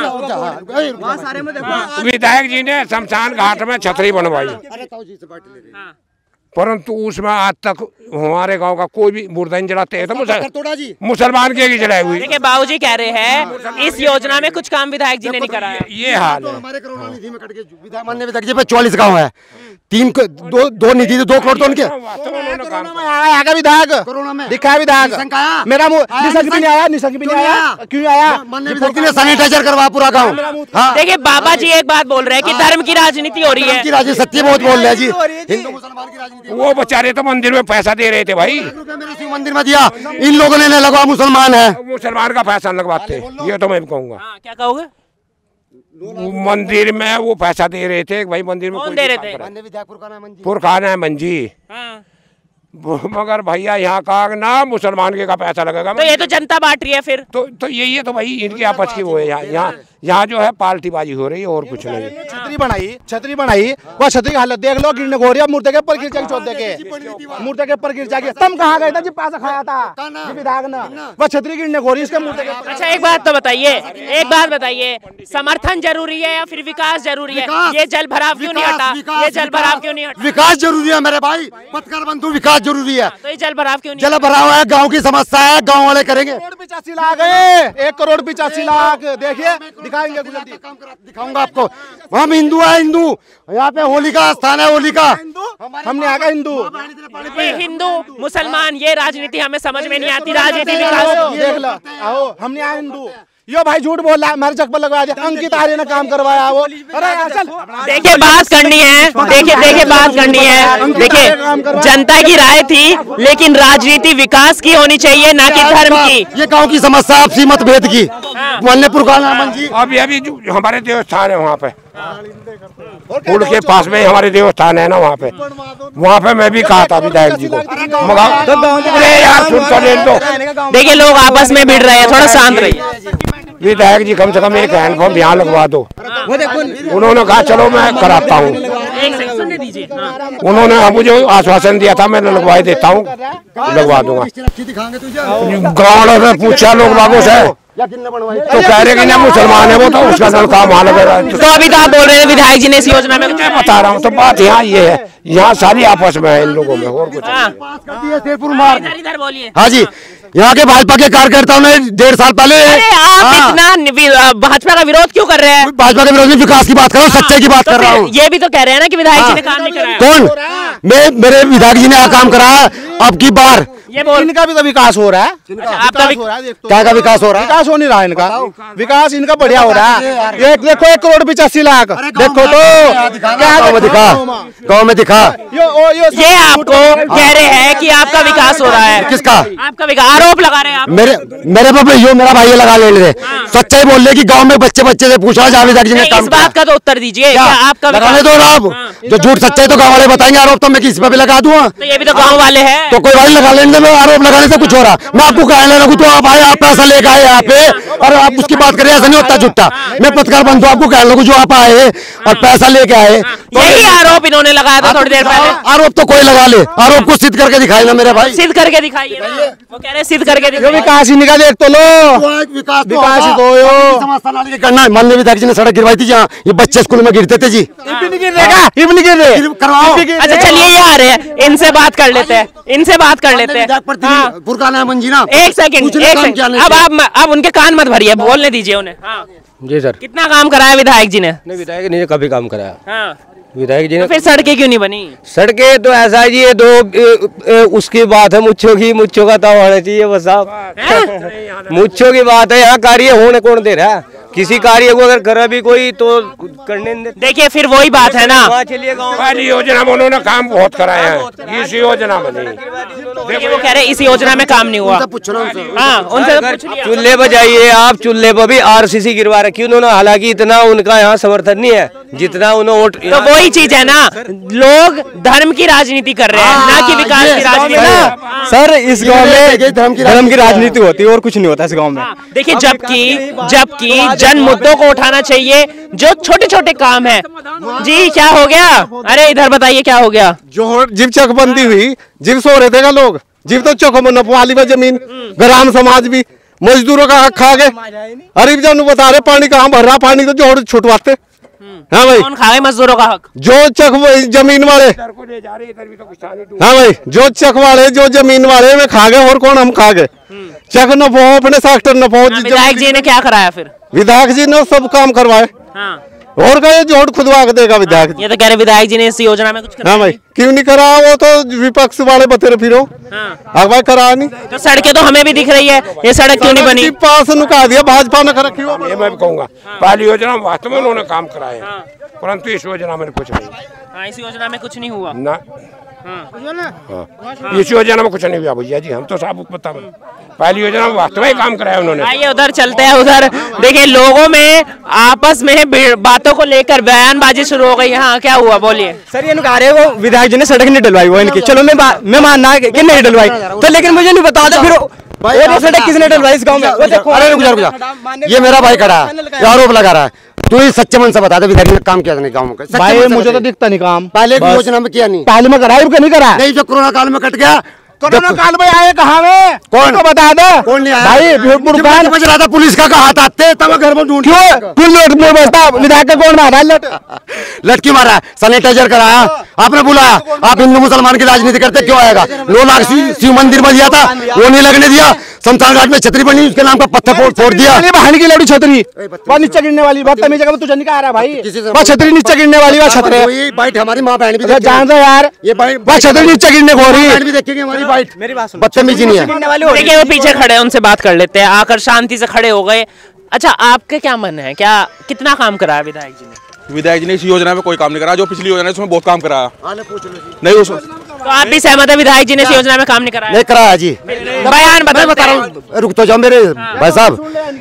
विधायक जी ने शमशान घाट में छतरी बनवाई, परंतु उसमें आज तक हमारे गांव का कोई भी मुर्दा नहीं जलाते हैं, तो मुसल, मुसलमान के की जलाई हुई। देखिए बाबूजी कह रहे हैं इस योजना में कुछ काम विधायक जी ने नहीं कराया। ये हाल है। हमारे करुणानिधि में कट के विधायक माननीय विधायक जी पे चौवालीस गाँव है, तीन दो दो निधि दो करोड़ तो उनके आया विधायक कोरोना में दिखा विधायक निसंग आया। मेरा मुंह आया निसंग भी नहीं आया, निसंग भी नहीं आया, क्यों आया? माननीय विधायक जी ने सैनिटाइजर करवा पूरा गाँव। हाँ देखिए बाबा जी एक बात बोल रहे हैं कि धर्म की राजनीति हो रही है। की राजनीति सत्य बहुत बोल रहे हैं जी, हिंदू मुसलमान की राजनीति। वो बेचारे तो मंदिर में पैसा दे रहे थे भाई, मेरा शिव मंदिर में दिया, इन लोगों ने लगवा, मुसलमान है, मुसलमान का पैसा लगवाते, ये तो मैं भी कहूँगा। हाँ, क्या कहोगे? वो मंदिर में वो पैसा दे रहे थे भाई, मंदिर में कौन कोई दे भी रहे काम थे? करे। फुरकान है मंजी, हाँ। मगर भैया यहाँ का ना मुसलमान के का पैसा लगेगा, तो ये तो जनता बांट रही है फिर। तो तो यही है तो भाई इनकी आपस की वो है। यहाँ यहाँ यहाँ जो है पाल्टीबाजी हो रही है और कुछ नहीं। छतरी बनाई, छतरी बनाई, वो छतरी की हालत देख लो, गिरने को हो रही है, मूर्ति के ऊपर गिर जाएगी, चौथे के मूर्ति के ऊपर गिर जाएगी। तुम कहाँ गए थे जी, पैसा खाया था जी विधायक ने, वो छतरी गिरने को हो रही है इसके मूर्ति के ऊपर। अच्छा एक बात तो बताइए, एक बात बताइए, समर्थन जरूरी है या फिर विकास जरूरी है? ये जल भराव क्यों नहीं हटा? ये जल भराव क्यों नहीं हटा? विकास जरूरी है मेरे भाई, पत्रकार बंधु, विकास जरूरी है। तो ये जल भराव क्यों नहीं? जल भराव है, गांव की समस्या है, गांव वाले करेंगे। करोड़ पिचासी लाख है, एक करोड़ पिचासी लाख, देखिए दिखाएंगे, दिखाऊंगा आपको। हम हिंदू है, हिंदू, यहाँ पे होली का स्थान है, होली का हमने आगे हिंदू, ये हिंदू मुसलमान ये राजनीति हमें समझ में नहीं आती। राजनीति विकास देख लो, आओ हमने यहाँ हिंदू, यो भाई झूठ बोल रहा है, हमारे चक पर लगवा दिया, अंकित आर्य ने काम करवाया वो। अरे चल देखिए बात करनी है, देखिए देखिए बात करनी है, देखिए जनता की राय थी, लेकिन राजनीति विकास की होनी चाहिए ना कि धर्म की। ये गांव की समस्या है, आपसी मतभेद की। मल्लेपुर का नामन जी, अभी अभी जो हमारे देवस्थान है वहाँ पे, पुल के पास में हमारे देवस्थान है ना, वहाँ पे वहाँ पे मैं भी कहा था विधायक जी को, मगर यार सुन तो ले दो। देखिए लोग आपस में भिड़ रहे हैं, थोड़ा शांत रहिए। विधायक जी कम से कम एक हैंडपंप यहाँ लगवा दो। उन्होंने कहा चलो मैं कराता हूँ, उन्होंने मुझे आश्वासन दिया था मैं लगवा देता हूँ, लगवा दूंगा। गाँव में पूछा लोग बागों से तो कह रहे कि ना मुसलमान है वो, तो उसका नल काम वहाँ लगा रहा है। तो अभी तो आप बोल रहे हैं विधायक जी ने इस योजना में, मैं बता रहा हूँ तो बात यहाँ ये है, यहाँ सारी आपस में है इन लोगों में और कुछ इधर इधर बोलिए। हाँ जी, यहाँ के भाजपा के कार्यकर्ताओं ने डेढ़ साल पहले, अरे आप हाँ। इतना भाजपा का विरोध क्यों कर रहे हैं? भाजपा के विरोध में विकास की बात कर रहा हूँ, सच्चाई की बात तो कर रहा फिर हूँ। ये भी तो कह रहे हैं ना कि विधायक जी ने काम नहीं कराया। कौन? मैं मेरे विधायक जी ने यहाँ काम कराया, अब की बार ये बोल, इनका भी तो विकास हो रहा है, आपका भी हो रहा है, देख तो। क्या का विकास हो रहा है? विकास हो नहीं रहा इनका, विकास इनका बढ़िया हो रहा है। एक देखो एक करोड़ पिचासी लाख, देखो तो गाँव में दिखा, गाँव में दिखा। यो ओ, यो ये आपको कह रहे हैं कि आपका विकास हो रहा है। किसका? आपका विकास आरोप लगा रहे हैं आप। मेरे मेरे पापा यो मेरा भाई लगा ले रहे, सच्चाई बोल रहे कि गांव में बच्चे बच्चे से पूछा जा विधायक जी ने नहीं, काम इस बात का तो उत्तर दीजिए, क्या आपका लगाने विकास- दो आप, जो झूठ सच्चाई तो गाँव वाले बताएंगे, आरोप तो मैं किसी पे भी लगा दूंगा। तो ये भी तो गाँव वाले हैं। तो कोई भाई लगा लेने में आरोप लगाने से कुछ हो रहा। मैं आपको कहने लगूं तो आप आए, आप पैसा लेके आए यहाँ पे और आप उसकी बात करें, ऐसा नहीं होता झूठा। मैं पत्रकार बनता हूँ, आपको कहने लगूं जो आप आए और पैसा लेके आए, यही आरोप इन्होंने लगाया था थोड़ी देर पहले। आरोप तो कोई लगा ले, आरोप को सिद्ध करके दिखाए ना मेरे भाई, सिद्ध करके दिखाइए ना। वो कह रहे हैं सिद्ध करके दिखाइए। विकास ही निकाल देख तो लो, विकास विकास ही तो यो समस्या नाली के करना है। माननीय विधायक जी ने सड़क गिरवाई थी जहाँ ये बच्चे स्कूल में गिरते थे जी, करवाओ। अच्छा चलिए ये आ रहे हैं, इनसे बात कर लेते हैं, इनसे बात कर लेते हैं। हाँ। पुरकाना मंजीना एक सेकंड, एक सेकंड, अब आप अब उनके कान मत भरिए, बोलने दीजिए उन्हें। हाँ। जी सर। कितना काम कराया विधायक जी ने? नहीं, विधायक ने कभी काम कराया। हाँ। विधायक जी ने तो फिर सड़कें क्यों नहीं बनी? सड़कें तो ऐसा जी, ये दो ए, ए, उसकी बात है, मुच्छों की, मुच्छों का ताव होना चाहिए बस साहब। मुच्छों की बात है, यहाँ कार्य होने कौन दे रहा है? किसी कार्य को अगर करा भी कोई तो करने दे। देखिए फिर वही बात है ना, चलिए गाँव पहली योजना में उन्होंने काम बहुत कराया है, इस योजना में नहीं। देखिए वो कह रहे इस योजना में काम नहीं हुआ। हाँ उनसे पूछ लिया। चूल्हे पर जाइए आप, चूल्हे पर भी आरसीसी गिरवा रखी उन्होंने, हालांकि इतना उनका यहाँ समर्थन नहीं है जितना उन्होंने वोट। तो वही चीज है ना, लोग धर्म की राजनीति कर रहे हैं, ना कि विकास की राजनीति। सर इस गांव में धर्म की राजनीति होती है और कुछ नहीं होता इस गांव में। देखिए जबकि जबकि जन मुद्दों को उठाना चाहिए, जो छोटे छोटे काम है। जी क्या हो गया? अरे इधर बताइए क्या हो गया? जो जीव चकबंदी हुई, जीव सो रहे थे लोग, जीव तो चौक नपवाली में जमीन, ग्राम समाज भी मजदूरों का हक खा गए। अरे जब बता रहे पानी कहाँ भर रहा, पानी तो जोड़ छुटवाते। हाँ भाई, कौन खाए मजदूरों का हक? जो चक जमीन वाले, हाँ भाई जो चक वाले, जो जमीन वाले में खा गए, और कौन हम खा गए। चक न पाओ, अपने सेक्टर न पाओ। विधायक जी ने क्या कराया फिर? विधायक जी ने सब काम करवाए। हाँ। और क्या जोड़ खुदवा के देगा विधायक? ये तो कह रहे विधायक जी ने इस योजना में कुछ कराया। हाँ भाई, क्यों नहीं करा? वो तो विपक्ष वाले बतेरे फिरो। हाँ भाई करा नहीं। तो सड़कें तो हमें भी दिख रही है, ये सड़क क्यों नहीं बनी? पास नुका दिया भाजपा ने कर रखी। ये मैं भी कहूँगा पहली योजना में वास्तव में उन्होंने काम कराया, परंतु इस योजना में कुछ नहीं। हाँ, इस योजना में कुछ नहीं हुआ ना। हाँ। इस योजना में कुछ नहीं हुआ भैया जी, हम तो साफ बता, पहली योजना में वास्तव में काम कराया उन्होंने। आइए उधर चलते हैं। उधर देखिए लोगों में आपस में बातों को लेकर बयानबाजी शुरू हो गई। हाँ क्या हुआ बोलिए? सर ये नुका रहे वो विधायक जी ने सड़क नहीं डलवाई, वो इनकी, चलो मैं मैं मानना कि नहीं डलवाई, तो लेकिन मुझे नहीं बता दो फिर वो सड़क किसने डलवाई इस गाँव में? अरे रुक जा रुक जा, ये मेरा भाई खड़ा है, आरोप लगा रहा है। तू ही सच्चे मन से बता दे विधायक ने काम किया नहीं गाँव में? भाई मुझे तो दिखता नहीं काम। पहले की योजना में किया नहीं, पहले में कराया नहीं करा नहीं, जो कोरोना काल में कट गया। कोरोना काल में आए कहाँ में? कौन तो बता दो। कौन नहीं आया भाई? भाई बज रहा था, पुलिस का हाथ आते तब घर में ढूंढ विधायक का कौन मारा? लटकी मारा, सैनिटाइजर कराया, आपने बुलाया। आप हिंदू मुसलमान की राजनीति करते क्यों आएगा? नौ लाख शिव मंदिर में दिया था, वो नहीं लगने दिया। शमशान घाट में छतरी बनी, उसके नाम पर पत्थर फोड़ फोड़ दिया। बहन की लड़ी छतरी वह नीचे गिरने वाली बात तमीज जगह तुझे नहीं कह रहा भाई, वह छतरी नीचे गिरने वाली वह छतरी बाइट हमारी माँ बहन भी जान दो यार, ये बाइट वह छतरी नीचे गिरने को रही भी देखेंगे हमारी बाइट। मेरी बात बदतमीजी नहीं है। देखिए वो पीछे खड़े हैं, उनसे बात कर लेते हैं। आकर शांति से खड़े हो गए। अच्छा आपके क्या मन है, क्या कितना काम कराया विधायक जी ने? विधायक जी ने इस योजना में कोई काम नहीं करा, जो पिछली योजना है उसमें बहुत काम कराया। नहीं उसमें तो आप भी सहमत है विधायक जी ने इस योजना में काम नहीं कराया? नहीं कराया जी। बयान बता रहा हूँ, रुक तो जाओ मेरे भाई साहब,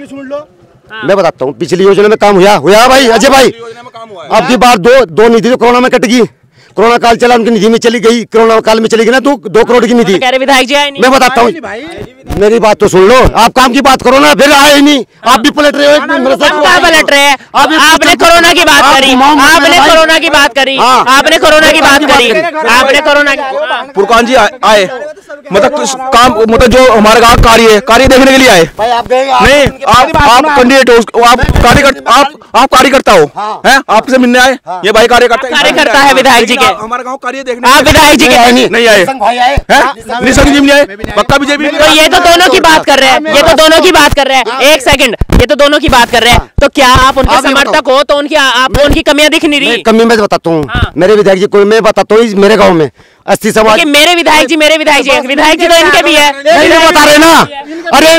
मैं बताता हूँ। पिछली योजना में काम हुआ हुआ भाई अजय भाई। अब की बार दो दो निधि तो कोरोना में कट गई, कोरोना काल चला उनकी निधि में चली गई, कोरोना काल में चली गई ना दो दो करोड़ की निधि। विधायक जी आए नहीं? मैं बताता हूँ, मेरी बात तो सुन लो। आप काम की बात करो ना, फिर आए ही नहीं। आप भी पलट रहे हो। पलट रहे हैं? आपने कोरोना की बात करी, आपने कोरोना की बात करी, आपने कोरोना की बात करी, आपने कोरोना की। पुरकान जी आए, मतलब काम, मतलब जो हमारे गाँव कार्य है, कार्य देखने के लिए आए। नहीं आप आप कैंडिडेट हो, आप कार्यकर्ता, आप आप कार्यकर्ता हो, हैं? आपसे मिलने आए? ये भाई कार्यकर्ता कार्यकर्ता है विधायक जी के। हमारे गाँव कार्य देखने आप विधायक जी के नहीं आए, निशंक जी नहीं आए, पक्का बीजेपी। तो ये तो दोनों की बात कर रहे हैं, ये तो दोनों की बात कर रहे हैं। एक सेकंड, ये तो दोनों की बात कर रहे हैं। तो क्या आप उनके समर्थक हो? तो उनकी आपको उनकी कमियां दिख नहीं रही? कमी मैं बताता हूँ। मेरे विधायक जी को मैं बताता हूँ, मेरे गाँव में अस्सी समाज। मेरे विधायक जी मेरे विधायक जी विधायक जी तो इनके भी है। नहीं बता रहे ना, अरे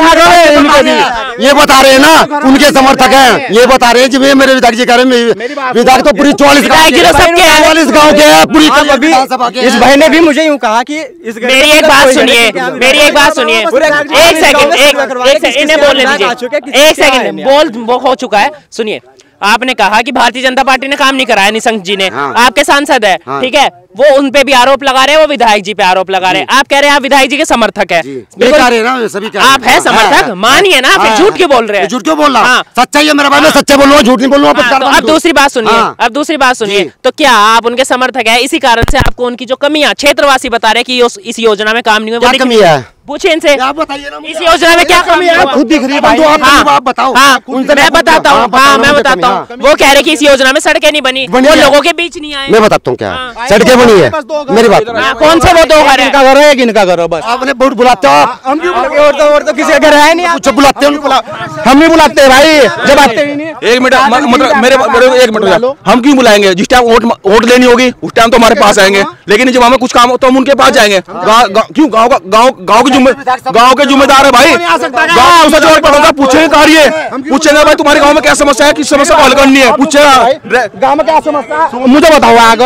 ये बता रहे हैं ना, उनके समर्थक हैं। ये बता रहे हैं जी मेरे विधायक जी कह रहे हैं विधायक तो पूरी चौवालीस चौवालीस गाँव के हैं पूरी। इस भाई ने भी मुझे यूँ कहा कि मेरी एक बात सुनिए, मेरी एक बात सुनिए, एक सेकंड, एक सेकंड इन्हें बोलने दीजिए, एक सेकंड बोल वो हो चुका है। सुनिए, आपने कहा कि भारतीय जनता पार्टी ने काम नहीं कराया, निशंक जी ने, आपके सांसद है, ठीक है। वो उन पे भी आरोप लगा रहे हैं, वो विधायक जी पे आरोप लगा रहे हैं। आप कह रहे हैं आप विधायक जी के समर्थक है, आप है समर्थक, मानिए ना, फिर झूठ क्यों बोल रहे हैं? झूठ क्यों बोल रहा हूँ? सच्चाई है मेरा भाई, मैं सच्चा बोल रहा हूँ, झूठ नहीं बोल रहा हूँ। अब दूसरी बात सुनिए, अब दूसरी बात सुनिए, तो क्या आप उनके समर्थक है, इसी कारण से आपको उनकी जो कमियां क्षेत्रवासी बता रहे हैं कि इस योजना में काम नहीं हुआ, क्या कमी है? पूछे इनसे, आप बताइए ना, इस योजना में क्या कमी है? खुद दिख रही है, आप बताओ। हाँ, मैं बताता हूँ, हाँ मैं बताता हूँ। वो कह रहे कि इस योजना में सड़कें नहीं बनी, वो लोगों के बीच नहीं आए। मैं बताता हूँ क्या सड़कें बनी है, मेरी बात। कौन से वो दो घर है? इनका घर है कि इनका घर है? बस आपने वोट बुलाते हो, हम क्यों और तो और तो किसी का घर है नहीं, कुछ बुलाते हो, हम नहीं बुलाते भाई, जब आते ही नहीं। एक मिनट मतलब मेरे एक मिनट, हम क्यों बुलाएंगे? जिस टाइम वोट वोट लेनी होगी उस टाइम तो हमारे पास आएंगे, लेकिन जब हमें कुछ काम हो तो हम उनके पास जाएंगे। क्यों? गाँव का गाँव गाँव की गाँव के जिम्मेदार है भाई, गाँव से जोड़ पड़ोगा पूछेंगे कार्य, पूछेंगे भाई तुम्हारे गाँव में क्या समस्या है, किस समस्या को हल करनी है, पूछेगा गाँव में क्या समस्या है मुझे बताओ आगे।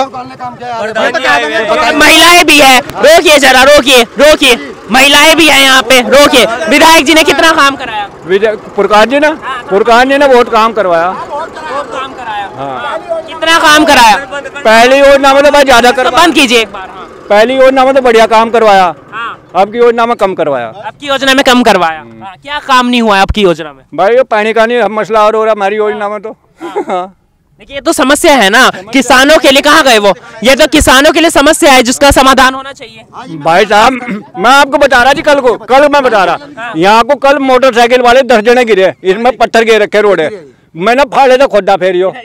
महिलाएं भी है, रोकिए जरा, रोकिए रोकिए, महिलाएं भी है यहाँ पे, रोकिए। विधायक जी ने कितना काम कराया? प्रकाश जी ने प्रकाश जी ने बहुत काम करवाया, बहुत काम कराया। हाँ। कितना काम कराया? पहली योजना में तो भाई ज्यादा कर, बंद कीजिए एक बार। पहली योजना में तो बढ़िया काम करवाया, अब की योजना में कम करवाया। अब की योजना में कम करवाया, हाँ, क्या काम नहीं हुआ है अब की योजना में? भाई ये पानी का नहीं मसला और हो रहा हमारी योजना में तो। देखिए ये तो समस्या है ना, किसानों के लिए कहाँ गए वो? ये तो किसानों के लिए समस्या है जिसका समाधान होना चाहिए। भाई साहब मैं आपको बता रहा जी, कल को कल मैं बता रहा यहाँ को कल मोटरसाइकिल वाले दस जने गिरे, इसमें पत्थर गिर रखे रोड है, मैंने फाड़े तो खोदा फिर यो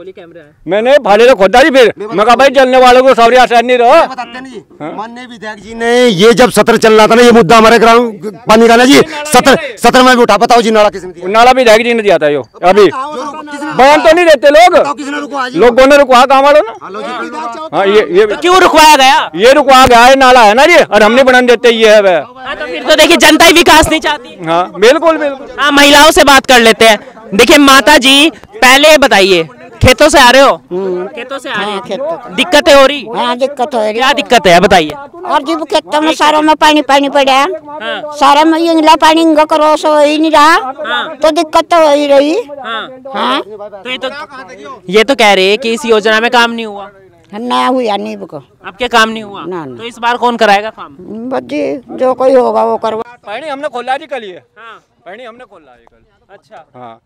मैंने फाड़े तो खोदा जी, फिर मैं कहा भाई जलने वालों को सौरिया साइड नहीं रहो। माननीय विधायक जी ने ये जब सत्र चल रहा था ना, ये मुद्दा हमारे ग्राम पानी का ना जी, सत्र सत्र में भी उठा, बताओ जी नाला किसने दिया? नाला विधायक जी ने दिया था यो, अभी बयान तो नहीं देते लोग, लोगों ने रुकवा गाँव वालों ने। हाँ ये ये क्यों रुकवाया गया? ये रुकवा गया है, नाला है ना जी, और हम नहीं बना देते ये है वह। तो फिर तो देखिए जनता ही विकास नहीं चाहती। हाँ बिल्कुल बिल्कुल। हाँ महिलाओं से बात कर लेते हैं। देखिए माता जी पहले बताइए, खेतों से आ रहे हो? खेतों से आ रहे हैं, दिक्कतें हो रही? हाँ दिक्कत हो रही। क्या दिक्कत है बताइए? और जी खेतों में सारों में पानी पानी पड़ा है, हाँ। सारा में इंगला पानी इंगा करो सो ही नहीं रहा, हाँ। तो दिक्कत तो हो ही रही। हाँ। हाँ। तो ये तो ये तो कह रहे हैं कि इस योजना में काम नहीं हुआ, नया हुआ नहीं बुको, अब क्या काम नहीं हुआ ना, तो इस बार कौन कराएगा काम? बस जी जो कोई होगा वो करवा। पानी हमने खोला जी कल, ये पानी हमने खोला है कल। अच्छा हाँ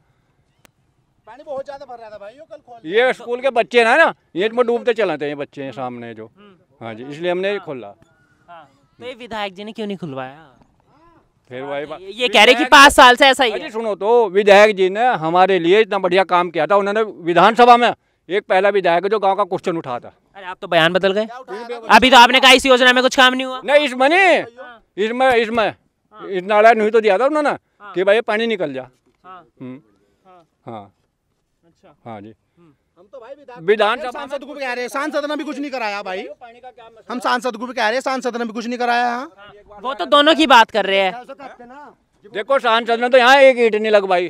पानी बहुत ज्यादा भर रहा था भाई, कल खोल। ये स्कूल के बच्चे ना ना ये में डूबते चलाते हैं बच्चे हैं सामने जो, हाँ जी इसलिए हमने खोला। हाँ। तो ये विधायक जी ने क्यों नहीं खुलवाया? फिर वही बात, ये कह रहे कि पाँच साल से ऐसा ही है। सुनो तो विधायक जी ने हमारे लिए इतना बढ़िया काम किया था, उन्होंने विधानसभा में एक पहला विधायक जो गाँव का क्वेश्चन उठा था। अरे आप तो बयान बदल गए, अभी तो आपने कहा इस योजना में कुछ काम नहीं हुआ। नहीं इसमें नहीं, इसमें इसमें इस नाला नहीं तो दिया था उन्होंने कि भाई पानी निकल जा। हाँ हाँ जी, हम तो भाई विधानसभा सांसद को भी कह रहे हैं, सांसद ने भी कुछ नहीं कराया भाई, हम सांसद को भी कह रहे हैं, सांसद ने भी कुछ नहीं कराया। वो तो दोनों की बात कर रहे हैं। देखो सांसद ने तो यहाँ एक ईंट नहीं लगवाई,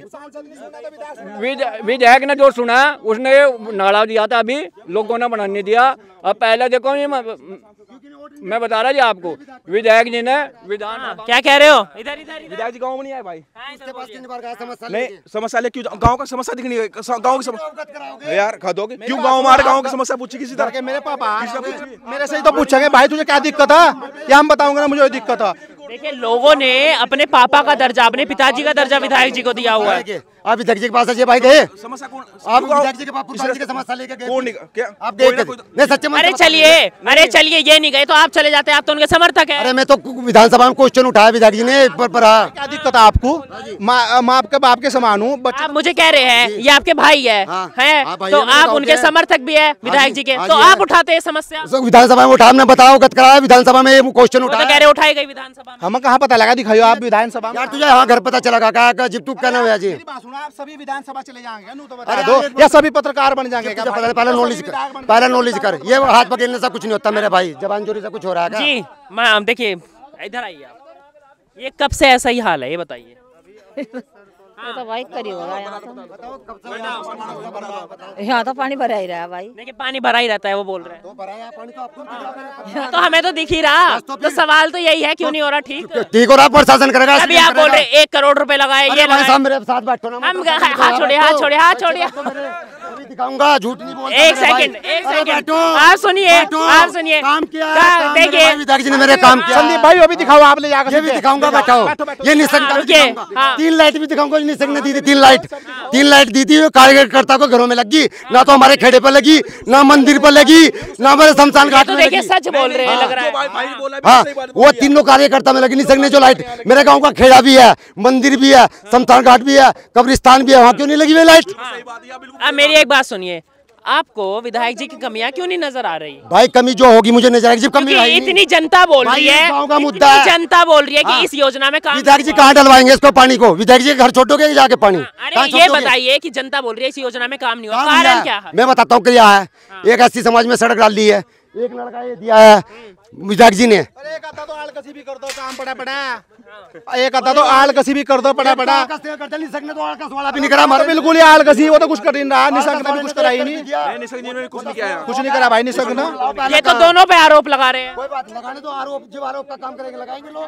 विधायक ने जो सुना उसने नाला दिया था, अभी लोगों ने बनाने दिया। अब पहले देखो ये मैं बता रहा जी आपको, विधायक जी ने विधान क्या कह रहे हो? इधर इधर विधायक जी गाँव में नहीं आए भाई, समस्या नहीं समस्या ले क्यों? गाँव का समस्या दिखनी है, गाँव की समस्या यार खा दोगे क्यों? गाँव हमारे गाँव की समस्या पूछी किसी तरह के? मेरे पापा मेरे से ही तो पूछेंगे भाई तुझे क्या दिक्कत है, या हम बताऊंगा ना मुझे दिक्कत है। देखिए लोगों ने अपने पापा का दर्जा, अपने पिताजी का दर्जा विधायक जी को दिया हुआ है। आप विधायक जी के पास भाई गए? समस्या कौन? आप विधायक जी के पास की समस्या लेके गए? कौन क्या आप गए? नहीं सच्चे में अरे चलिए, अरे चलिए ये नहीं गए तो आप चले जाते, आप तो उनके समर्थक हैं। अरे मैं तो विधानसभा में क्वेश्चन उठाया विधायक जी ने पर, पर क्या दिक्कत है आपको? मैं आपके बाप के समान हूँ। आप मुझे कह रहे हैं ये आपके भाई है, हैं तो आप उनके समर्थक भी है विधायक जी के, तो आप उठाते हैं समस्या विधानसभा में उठा, हमने बताओ गत कराया विधानसभा में क्वेश्चन उठाया, कह रहे उठाई गई विधानसभा में। हमें कहाँ पता लगा, दिखाइयो आप विधानसभा में। यार तुझे हाँ घर पता चला का जब तू कहना हुआ जी आप सभी विधानसभा चले जाएंगे तो बता दो, या सभी पत्रकार बन जाएंगे? पहले नॉलेज कर, पहले नॉलेज कर, ये हाथ पकड़ने से कुछ नहीं होता मेरे भाई, जबान चोरी से कुछ हो रहा है जी। मैं देखिए इधर आइए आप, ये कब से ऐसा ही हाल है ये बताइए? तो भाई करी होगा यहाँ तो, यहाँ तो पानी भरा ही रहा है भाई। देखिए पानी भरा ही रहता है वो बोल रहे हैं, तो हमें तो दिख ही रहा, तो सवाल तो यही है क्यों नहीं हो रहा? ठीक ठीक हो रहा, प्रशासन करेगा। अभी आप बोल रहे एक करोड़ रुपए लगाए, ये मेरे साथ बैठो ना, हम हाथ छोड़िए, हाथ छोड़िए, हाथ छोड़िए। दिखाऊंगा, झूठ नहीं बोलता। एक सेकंड, एक सेकंड, आप सुनिए, आप सुनिए, काम किया, देखिए विधायक जी ने मेरे काम किया। संदीप भाई अभी दिखाओ, आप ले जाकर ये भी दिखाऊंगा, बैठाओ। ये निशंक का भी दिखाऊंगा, तीन लाइट भी दिखाऊंगा, निशंक ने दी थी तीन लाइट, तीन लाइट दी थी, कार्यकर्ता को घरों में लगी, ना तो हमारे खेड़े पर लगी, ना मंदिर पर लगी, ना हमारे शमशान घाट में लगी। सच बोल रहे हैं, लग रहा है। हाँ, वो तीनों कार्यकर्ता में लगी, निशंक ने जो लाइट, मेरे गाँव का खेड़ा भी है, मंदिर भी है, शमशान घाट भी है, कब्रिस्तान भी है, वहाँ क्यों नहीं लगी हुई लाइट? अब मेरी एक बात सुनिए, आपको विधायक जी की कमियां क्यों नहीं नजर आ रही? भाई कमी जो होगी मुझे नजर आएगी, कमी क्योंकि इतनी जनता बोल रही है, गाँव का मुद्दा है, जनता बोल रही है कि इस योजना में काम। विधायक जी कहाँ डलवाएंगे इसको पानी को? विधायक जी के घर छोड़ोगे जाके पानी? अरे ये बताइए कि जनता बोल रही है इस योजना में काम नहीं हुआ, कारण क्या है? मैं बताता हूँ क्या है। एक अस्सी समाज में सड़क डाल दी है, एक लड़का ये दिया है विधायक जी ने। एक आधा तो आल कसी भी कर दो, काम पड़ा पड़ा। एक आधा तो आल कसी भी कर दो, पड़ा पड़ा। निशंक ने तो आल कस वाला भी नहीं करा, तो बिल्कुल ही आल कसी, वो तो कुछ कर नहीं रहा, निशंक ने भी कुछ करा ही नहीं, निशंक जी ने कुछ नहीं किया, कुछ नहीं करा भाई निशंक ने। ये तो दोनों पे आरोप लगा रहे हैं। कोई बात लगाने तो आरोप, जो आरोप का काम करेंगे लगाएंगे लोग।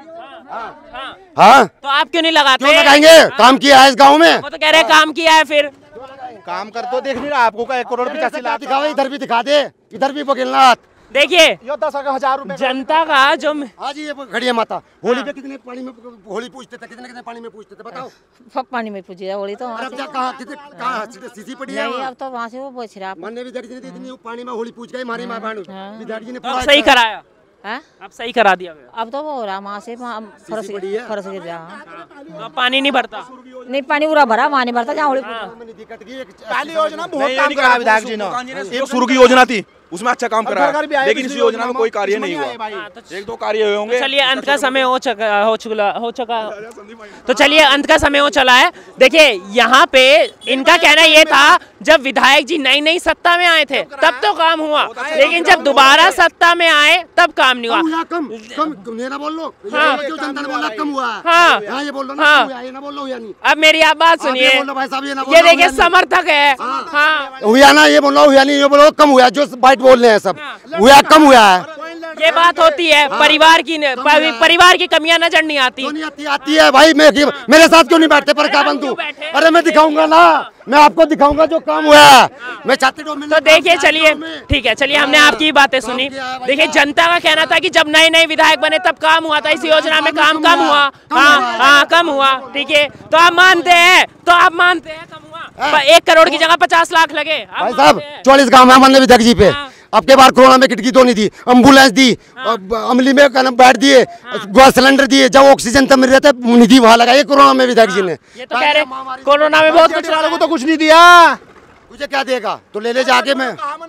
हाँ, तो आप क्यों नहीं लगाते? क्यों लगाएंगे? काम किया है इस गाँव में, वो तो कह रहे हैं काम किया है, फिर काम कर तो देख नहीं रहा, आपको का एक करोड़ पचासी लाख दिखावे, इधर भी दिखा दे, इधर भी बकेलना। देखिए दस हजार रुपए जनता का जो आज ये खड़ी है माता, होली पे कितने पानी में होली पूछते थे, कितने कितने पानी में पूछते थे बताओ? पानी में पूछी है होली तो अब क्या कहा, कितने कहाँ सीसी पड़ी है? नहीं, अब तो वहाँ से वो पूछ रहा। मन ने विधायक जी ने इतनी पानी में होली पूछ गई, मारी माँ बहन विधायक जी ने अब सही कराया है, अब सही करा दिया। अब तो वो हो रहा वहाँ से फर्श फर्श गिर रहा, पानी नहीं भरता, नहीं पानी पूरा भरा, वहाँ नहीं भरता जहाँ होली। पहली योजना बहुत काम करा विधायक जी ने, एक शुरू की योजना थी उसमें अच्छा काम करा है, लेकिन इस योजना में कोई कार्य नहीं हुआ, एक दो कार्य हुए होंगे। चलिए अंत का समय हो चुका हो चुका हो चुका तो चलिए अंत का समय हो चला है। देखिए यहाँ पे इनका कहना ये था, जब विधायक जी नई नई सत्ता में आए थे तब तो काम हुआ, लेकिन जब दोबारा सत्ता में आए तब काम नहीं हुआ। कम कम ये ना बोल लो, हाँ, जो जनता ने बोला कम हुआ, हाँ, हाँ ये बोल लो ना, हाँ, ये ना बोल लो या नहीं। अब मेरी आप बात सुनिए, ये देखिए समर्थक है, हाँ हुआ ना, ये बोलो हुआ नहीं, ये बोलो कम हुआ, जो बाइट बोल रहे हैं सब हुआ कम हुआ है। ये बात होती है, परिवार की परिवार की कमियां नजर नहीं आती, नहीं आती आती है भाई। मैं मेरे साथ क्यों नहीं बैठते पर क्या बंधु? अरे मैं दिखाऊंगा ना, मैं आपको दिखाऊंगा जो काम हुआ है। मैं चाहती हूँ तो देखिए, चलिए ठीक है, चलिए हमने आपकी बातें सुनी। देखिए जनता का कहना था कि जब नए नए विधायक बने तब काम हुआ था, इस योजना में काम कम हुआ, हाँ हाँ कम हुआ, ठीक है। तो आप मानते हैं, तो आप मानते हैं कम हुआ, एक करोड़ की जगह पचास लाख लगे। भाई साहब चालीस गाँव है हमने विधायक जी पे, अब के बार कोरोना में किटकी तो नहीं दी, एम्बुलेंस दी, अमली में बेड दिए, गैस सिलेंडर दिए, जब ऑक्सीजन तब मिल रहे थे निधि वहाँ लगाई कोरोना में विधायक जी ने। ये तो कह रहे कोरोना में बहुत कुछ वालों को तो कुछ नहीं दिया, मुझे क्या देगा? तो ले ले जाके मैं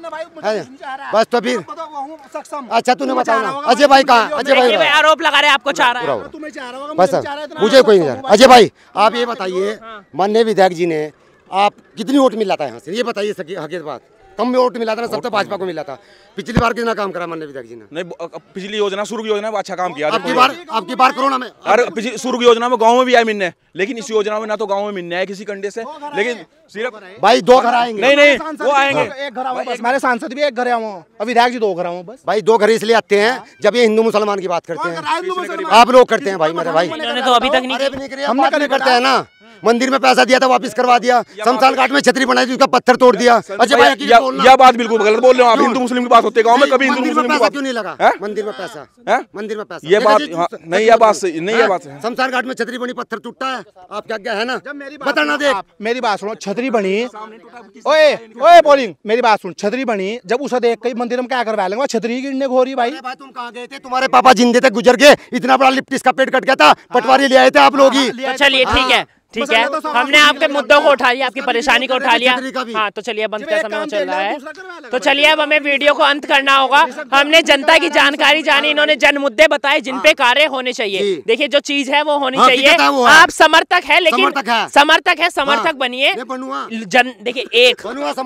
बस तो फिर अच्छा तूने बताया अजय भाई कहाँ? अजय भाई आरोप लगा रहे आपको चाह रहा है, बस मुझे कोई नहीं। अजय भाई आप ये बताइए, माननीय विधायक जी ने आप कितनी वोट मिला था यहाँ से, ये बताइए हकीकत बात। कम में वोट मिला था ना, सब तो भाजपा को मिला था। पिछली बार कितना काम करा माननीय विधायक जी ने? नहीं, पिछली योजना शुरू की योजना में अच्छा काम किया। आपकी बार आपकी बार कोरोना में, अरे पिछली शुरू की योजना में गांव में भी आए मिलने, लेकिन इस योजना में ना तो गांव में मिलने आए किसी कंडे से, लेकिन सिर्फ भाई दो घर आएंगे। नहीं नहीं वो आएंगे, एक घर आओ बस, हमारे सांसद भी एक घर आओ, अब विधायक जी दो घर आओ बस। भाई दो घर इसलिए आते हैं जब ये हिंदू मुसलमान की बात करते हैं, आप लोग करते हैं भाई मेरे भाई। तो अभी तक नहीं, हम नहीं करते हैं ना। मंदिर में पैसा दिया था वापस करवा दिया, शमशान घाट में छतरी बनाई थी उसका पत्थर तोड़ दिया। अच्छा भाई यह बात बिल्कुल गलत बोल रहे हो आप, हिंदू मुस्लिम की बात होती है गांव में, कभी हिंदू मुस्लिम की बात क्यों नहीं लगा? मंदिर में पैसा, मंदिर में पैसा, ये बात नहीं, ये बात नहीं, ये बात शमशान घाट में छतरी बनी पत्थर टूटा है, आप क्या क्या है ना बताना दे। मेरी बात सुनो, छतरी बनी, ओए ओए बोलिंग मेरी बात सुन, छतरी बनी जब उसे देख के मंदिर में क्या करवा लेंगे, छतरी गिरने घोरी भाई। भाई तुम कहाँ गए थे? तुम्हारे पापा जिंदे थे, गुजर गए, इतना बड़ा लिप्टिस का पेट कट गया था, पटवारी ले आए थे आप लोग ही। चलिए ठीक है ठीक है, हमने आपके मुद्दों को उठा लिया, आपकी परेशानी को उठा लिया। हाँ तो चलिए अब अंत का समय चल रहा है, तो चलिए अब हमें वीडियो को अंत करना होगा। हमने जनता की जानकारी जानी, इन्होंने जन मुद्दे बताए जिन पे कार्य होने चाहिए। देखिए जो चीज है वो होनी चाहिए। आप समर्थक है, लेकिन समर्थक है, समर्थक बनिए। जन देखिए एक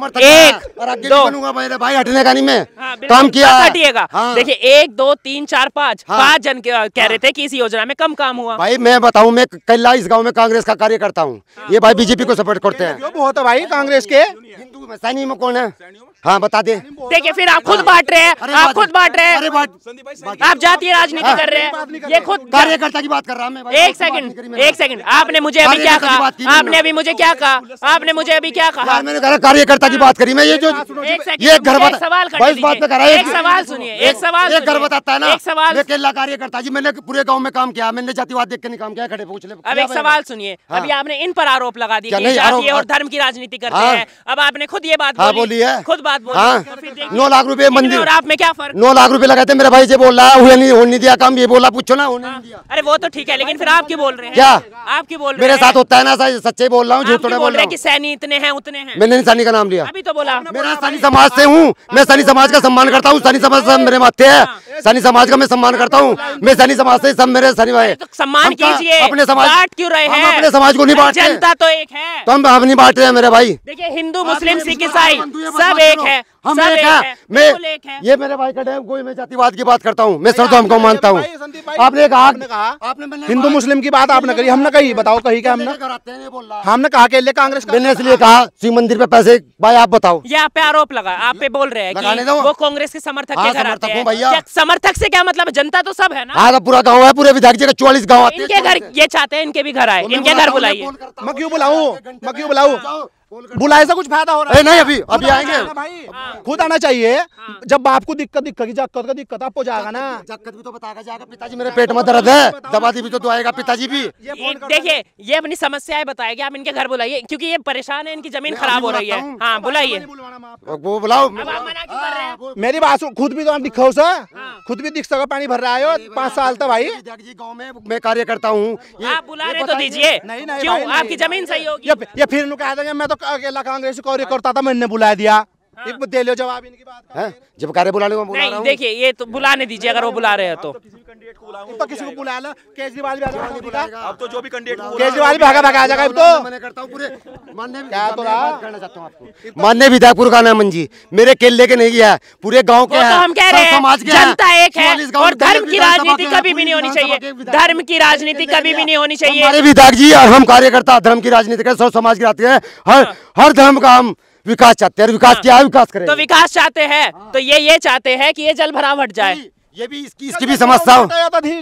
एक दो भाई हटने का नहीं, मैं काम किया हटिएगा। देखिए एक दो तीन चार पाँच पाँच जन कह रहे थे कि इस योजना में कम काम हुआ। भाई मैं बताऊँ, मैं कल इस गाँव में कांग्रेस का कार्य करता हूँ, ये भाई बीजेपी को सपोर्ट करते हैं। बहुत है भाई कांग्रेस के। हिंदू में सैनी में कौन है? हाँ बता दे। देखिए फिर आप खुद बांट रहे हैं, आप खुद बांट रहे हैं, आप जातीय राजनीति कर रहे हैं। ये खुद कार्यकर्ता की बात कर रहा हूँ। एक सेकंड, एक सेकंड, आपने मुझे अभी क्या कहा? आपने अभी मुझे क्या कहा? आपने मुझे अभी क्या कहा? मैंने कहा कार्यकर्ता की बात करी मैं। ये जो ये घर बता सवाल एक सवाल सुनिए, एक सवाल एक घर बताता है ना। एक सवाल मैं केला कार्यकर्ता जी, मैंने पूरे गाँव में काम किया, मैंने जातिवाद देख के नहीं काम किया। खड़े पूछ ले। अब एक सवाल सुनिए, अभी आपने इन पर आरोप लगा दिया कि जातीय और धर्म की राजनीति करते हैं। अब आपने खुद ये बात बोली है, खुद बात बोली। नौ लाख रुपए मंदिर और आप में क्या फर्क? नौ लाख रुपए लगाते मेरा भाई से बोल रहा है, नहीं होने दिया काम। ये बोला पूछो ना, होने नहीं दिया। अरे वो तो ठीक है, लेकिन फिर आप क्यों बोल रहे हैं? क्या आप क्यों बोल रहे हैं? मेरे साथ होता है ना, सच्चे बोल रहा हूँ, झूठ थोड़ा बोल रहा हूँ। कि सैनी इतने हैं उतने हैं। मैंने सैनी का नाम लिया, अभी तो बोला। मेरा सैनी समाज से हूँ, मैं सैनी समाज का सम्मान करता हूँ। सैनी समाज सब मेरे माथे है, सैनी समाज का मैं सम्मान करता हूँ। मैं सैनी समाज से, सब मेरे सैनी भाई। सम्मान कीजिए, अपने समाज बांट क्यों रहे हैं? अपने समाज को नहीं बांटते, जनता तो एक है। तो हम हम नहीं बांट रहे हैं मेरे भाई। देखिए हिंदू मुस्लिम सिख ईसाई सब एक है, हम सब एक एक है। है। मैं ये मेरे भाई का डैम कोई मैं जातिवाद की बात करता हूँ, मैं सर तो हमको मानता हूँ। आपने कहा हिंदू मुस्लिम की बात आपने करी, हमने कही, बताओ कही क्या हमने? हमने कहा के लिए कांग्रेस मैंने इसलिए कहा शिव मंदिर पे पैसे। भाई आप बताओ। ये आप पे आरोप लगा, आप पे बोल रहे हैं कि वो कांग्रेस के समर्थक के घर आते हैं। क्या समर्थक से क्या मतलब? जनता तो सब है ना। हाँ पूरा गाँव है, पूरे विधायक जी का चौवालीस गाँव आते हैं। इनके घर ये चाहते हैं इनके भी घर आए, इनके घर बुलाइए। मैं क्यों बुलाऊं? मैं क्यों बुलाऊं? बुलाए से कुछ फायदा हो रहा है? नहीं अभी अभी आएंगे भाई, खुद आना चाहिए। जब बाप को दिक्कत दिक्कत की दिक्कत का दिक्कत आपको जाएगा ना। दिक्कत भी तो बताएगा जाएगा। पिताजी मेरे पेट में दर्द है, दवा दी भी तो आएगा पिताजी भी। देखिए ये अपनी समस्याएं बताएगी, आप इनके घर बुलाइए क्योंकि ये परेशान है, इनकी जमीन खराब हो रही है। हाँ बुलाइए, वो बुलाओ। मेरी बात खुद भी तो आप दिखाओ सर, खुद भी दिख सका पानी भर रहा है पाँच साल तक भाई। गाँव में मैं कार्य करता हूँ, आप बुला रहे तो दीजिए। क्यों? आपकी जमीन सही होगी। ये फिर कह देंगे मैं तो अकेला कांग्रेस कार्य करता था, मैंने बुला दिया। एक दे लो जवाब इनकी बात है। जब कार्य बुलाने को बुला रहा हूं। देखिए ये तो बुलाने दीजिए, अगर वो बुला रहे हैं तो। तो किसी को बुला लो, केजरीवाल भी आएगा। अब तो जो भी कैंडिडेट केजरीवाल भी भागा भागा आ जाएगा। अब तो मैंने करता हूं पूरे मानने क्या तो करना चाहता हूं आपको। मानने विधायकपुर का नाम जी मेरे केले के नहीं गया, पूरे गांव के हैं। हम कह रहे हैं जनता एक है और धर्म की राजनीति कभी भी नहीं होनी चाहिए। धर्म की राजनीति कभी भी नहीं होनी चाहिए। हमारे विधायक जी और हम कार्यकर्ता धर्म की राजनीति कर, सौ समाज की राजनीति है। हर हर धर्म का हम विकास चाहते हैं। विकास क्या विकास करें? तो विकास चाहते हैं तो ये ये चाहते हैं कि ये जल भराव हट जाए। ये भी इसकी इसकी भी समस्या हो,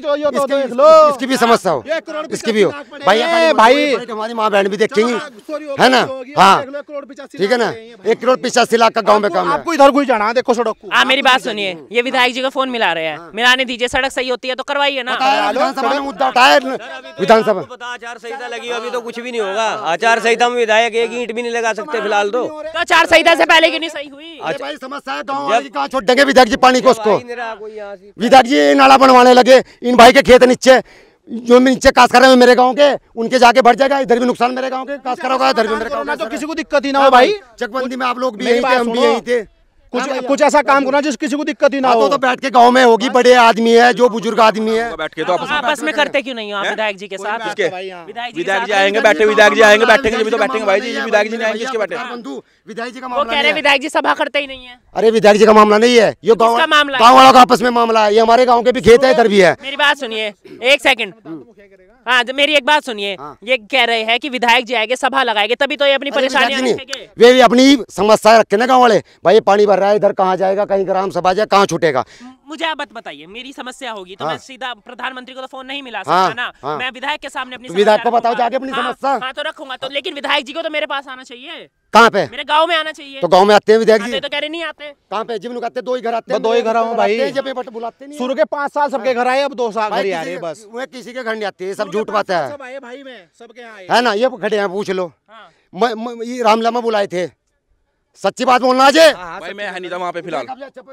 इसकी भी समस्या हो, इसकी भी हो। भाई भाई हमारी माँ बहन भी देखेंगी है ना। हाँ ठीक है ना। एक करोड़ पिचासी लाख का गाँव में काम है। आपको इधर कोई जाना देखो सड़क। हाँ मेरी बात सुनिए, ये विधायक जी का फोन मिला रहे हैं, मिलाने दीजिए। सड़क सही होती है तो करवाइए ना। विधानसभा में मुद्दा उठाया विधानसभा। आचार संहिता लगी अभी तो कुछ भी नहीं होगा। आचार संहिता में विधायक एक ईंट भी नहीं लगा सकते फिलहाल। तो आचार संहिता से पहले की नहीं सही हुई। भाई समस्या है गाँव वाली, कहाँ छोड़ देंगे विधायक जी पानी को? उसको विधायक जी नाला बनवाने लगे, इन भाई के खेत नीचे जो नीचे कास कर रहे हैं मेरे गांव के, उनके जाके बढ़ जाएगा। इधर भी नुकसान मेरे गांव के, कास करा होगा इधर भी मेरे गांव। तो किसी को दिक्कत ही ना हो भाई। चकबंदी में आप लोग भी यहीं थे, हम भी यहीं थे। कुछ कुछ ऐसा काम करना जिस किसी को दिक्कत ही ना हो। तो, तो बैठ के गांव में होगी, बड़े आदमी है जो बुजुर्ग आदमी है, बैठ के तो आपस में करते क्यों नहीं हो आप विधायक जी के साथ? विधायक जी आएंगे बैठे, विधायक जी आएंगे बैठेंगे जब तो बैठेंगे भाई जी। विधायक जी नहीं आएंगे किसके बैठे? विधायक जी का मामला कह रहे विधायक जी सभा करते ही नहीं है। अरे विधायक जी का मामला नहीं है, ये गाँव गाँव वालों का आपस में मामला है। ये हमारे गाँव के भी खेत है, इधर भी है। मेरी बात सुनिए एक सेकंड। हाँ मेरी एक बात सुनिए, ये कह रहे हैं कि विधायक जी आएंगे सभा लगाएंगे तभी तो ये अपनी परेशानियां रखेंगे। वे भी अपनी समस्या रखे ना गाँव वाले। भाई पानी भर रहा है, इधर कहाँ जाएगा, कहीं ग्राम सभा जाए, कहाँ छूटेगा? मुझे आप बात बताइए, मेरी समस्या होगी तो हाँ। मैं सीधा प्रधानमंत्री को तो फोन नहीं मिला सकता हाँ, ना हाँ। मैं विधायक के सामने अपनी विधायक को बताओ जाके अपनी समस्या। हाँ तो रखूंगा तो, लेकिन विधायक जी को तो मेरे पास आना चाहिए। कहाँ पे? मेरे गांव में आना चाहिए। तो गांव में आते हैं विधायक जी? तो कह रहे नहीं आते। कहाँ पे? जिम आते दो ही घर आते हैं। दो ही घर आऊँ भाई, बुलाते नहीं। शुरू के पाँच साल सबके घर आए, अब दो साल घर आ रहे हैं बस। वो किसी के घर नहीं आते, सब झूठ बात है भाई में सबके है ना। ये खड़े हैं, पूछ लो। ये रामलला बुलाए थे, सच्ची बात बोलना अजय भाई। मैं है नहीं था वहाँ पे फिलहाल,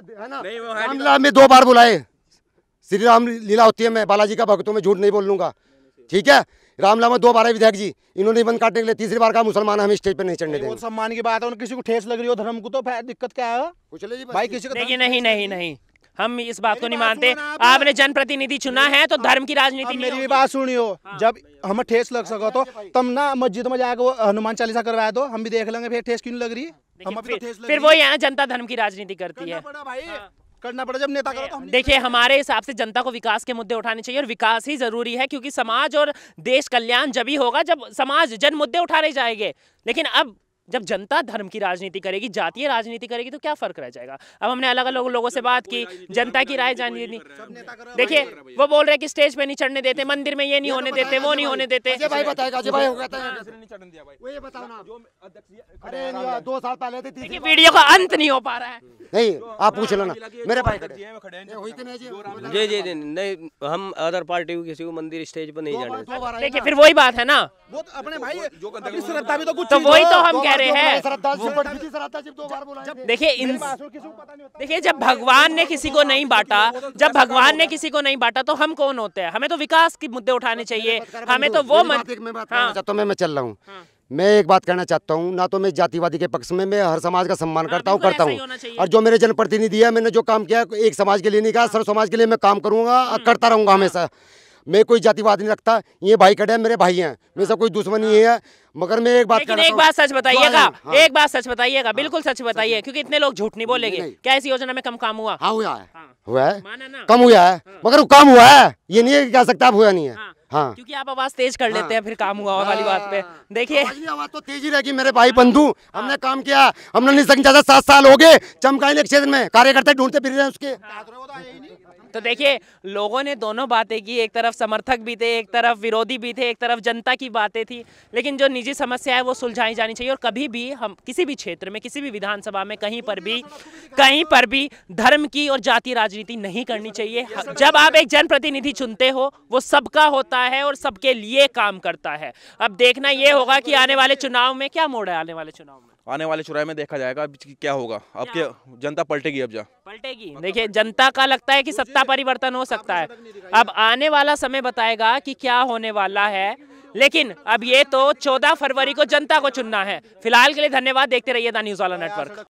रामलला में दो बार बुलाए। श्री राम लीला होती है, मैं बालाजी का भक्त हूँ, मैं झूठ नहीं बोल लूंगा ठीक है। रामलला में दो बार है विधायक जी, इन्होंने बंद काटने के लिए तीसरी बार का मुसलमान हमें स्टेज पे नहीं चढ़ने देंगे। सम्मान की बात है, किसी को ठेस लग रही हो धर्म को तो दिक्कत क्या है? पूछ लीजिए भाई किसी को। देखिए नहीं नहीं नहीं, हम इस बात को नहीं मानते। आपने जनप्रतिनिधि चुना है तो धर्म की राजनीति। मेरी भी बात सुनियो, जब हमें ठेस लग सको तो तब ना मस्जिद में जाकर हनुमान चालीसा करवाया दो, हम भी देख लेंगे फिर ठेस क्यों लग रही है। फिर वो यहाँ जनता धर्म की राजनीति करती है, करना पड़ा जब नेता करो तो। देखिए हमारे हिसाब से जनता को विकास के मुद्दे उठाने चाहिए और विकास ही जरूरी है, क्योंकि समाज और देश कल्याण जब ही होगा जब समाज जन मुद्दे उठाने जाएंगे। लेकिन अब जब जनता धर्म की राजनीति करेगी, जातीय राजनीति करेगी, तो क्या फर्क रह जाएगा। अब हमने अलग अलग लोगों से बात की, जनता की राय जानी थी। देखिए वो बोल रहे कि स्टेज पे नहीं चढ़ने देते, मंदिर में ये नहीं होने देते, वो नहीं होने देते। अजय भाई बताएगा, अजय भाई होगा वो ये बताओ ना। अरे दो साल पहले थे, देखिए वीडियो का अंत नहीं हो पा रहा है। नहीं आप पूछ लो ना, मेरे भाई जी जी नहीं, हम अदर पार्टी को किसी को मंदिर स्टेज पर नहीं जाने। देखिए फिर वही बात है ना, वो अपने भाई अपनी श्रद्धा भी तो कुछ तो वही तो हम कह रहे हैं। हैं। देखिए इन देखिए जब भगवान ने किसी को नहीं बांटा, जब भगवान ने किसी को नहीं बांटा तो हम कौन होते हैं? हमें तो विकास के मुद्दे उठाने चाहिए, हमें तो वो मन... चाहता हूँ, मैं मैं चल रहा हूँ। मैं एक बात कहना चाहता हूँ, ना तो मैं जातिवादी के पक्ष में, मैं हर समाज का सम्मान करता हूँ करता हूँ और जो मेरे जनप्रतिनिधि है, मैंने जो काम किया एक समाज के लिए नहीं कहा, सर्व समाज के लिए मैं काम करूँगा, करता रहूँगा हमेशा। मैं कोई जातिवाद नहीं रखता, ये भाई खड़े हैं मेरे भाई हैं, मेरे से कोई दुश्मनी नहीं है। मगर मैं एक बात लेकिन एक बात सच बताइएगा, एक बात सच बताइएगा, बिल्कुल सच बताइए, क्योंकि इतने लोग झूठ नहीं बोलेंगे। क्या इस योजना में कम काम हुआ? हाँ हुआ है, हुआ है, कम हुआ है, मगर वो काम हुआ है, ये नहीं कह सकता हुआ नहीं है। हाँ, क्योंकि आप आवाज तेज कर लेते हैं, फिर काम हुआ वाली बात पे। देखिए आवाज तो तेज ही रहेगी मेरे भाई बंधु, हमने काम किया, हमने नहीं संख्या सात साल हो गए चमकाई क्षेत्र में, कार्यकर्ता ढूंढते फिर रहे हैं उसके। तो देखिए लोगों ने दोनों बातें की, एक तरफ समर्थक भी थे, एक तरफ विरोधी भी थे, एक तरफ जनता की बातें थी, लेकिन जो निजी समस्या है वो सुलझाई जानी चाहिए। और कभी भी हम किसी भी क्षेत्र में, किसी भी विधानसभा में, कहीं पर भी कहीं पर भी धर्म की और जातीय राजनीति नहीं करनी चाहिए। जब आप एक जनप्रतिनिधि चुनते हो, वो सबका होता है और सबके लिए काम करता है। अब देखना ये होगा कि आने वाले चुनाव में क्या मोड़ है। आने वाले चुनाव में आने वाले चुनाव में देखा जाएगा अब क्या होगा। अब क्या जनता पलटेगी, अब जा पलटेगी। देखिए जनता का लगता है कि सत्ता परिवर्तन हो सकता है, अब आने वाला समय बताएगा कि क्या होने वाला है। लेकिन अब ये तो चौदह फरवरी को जनता को चुनना है। फिलहाल के लिए धन्यवाद, देखते रहिए द न्यूज़ वाला नेटवर्क।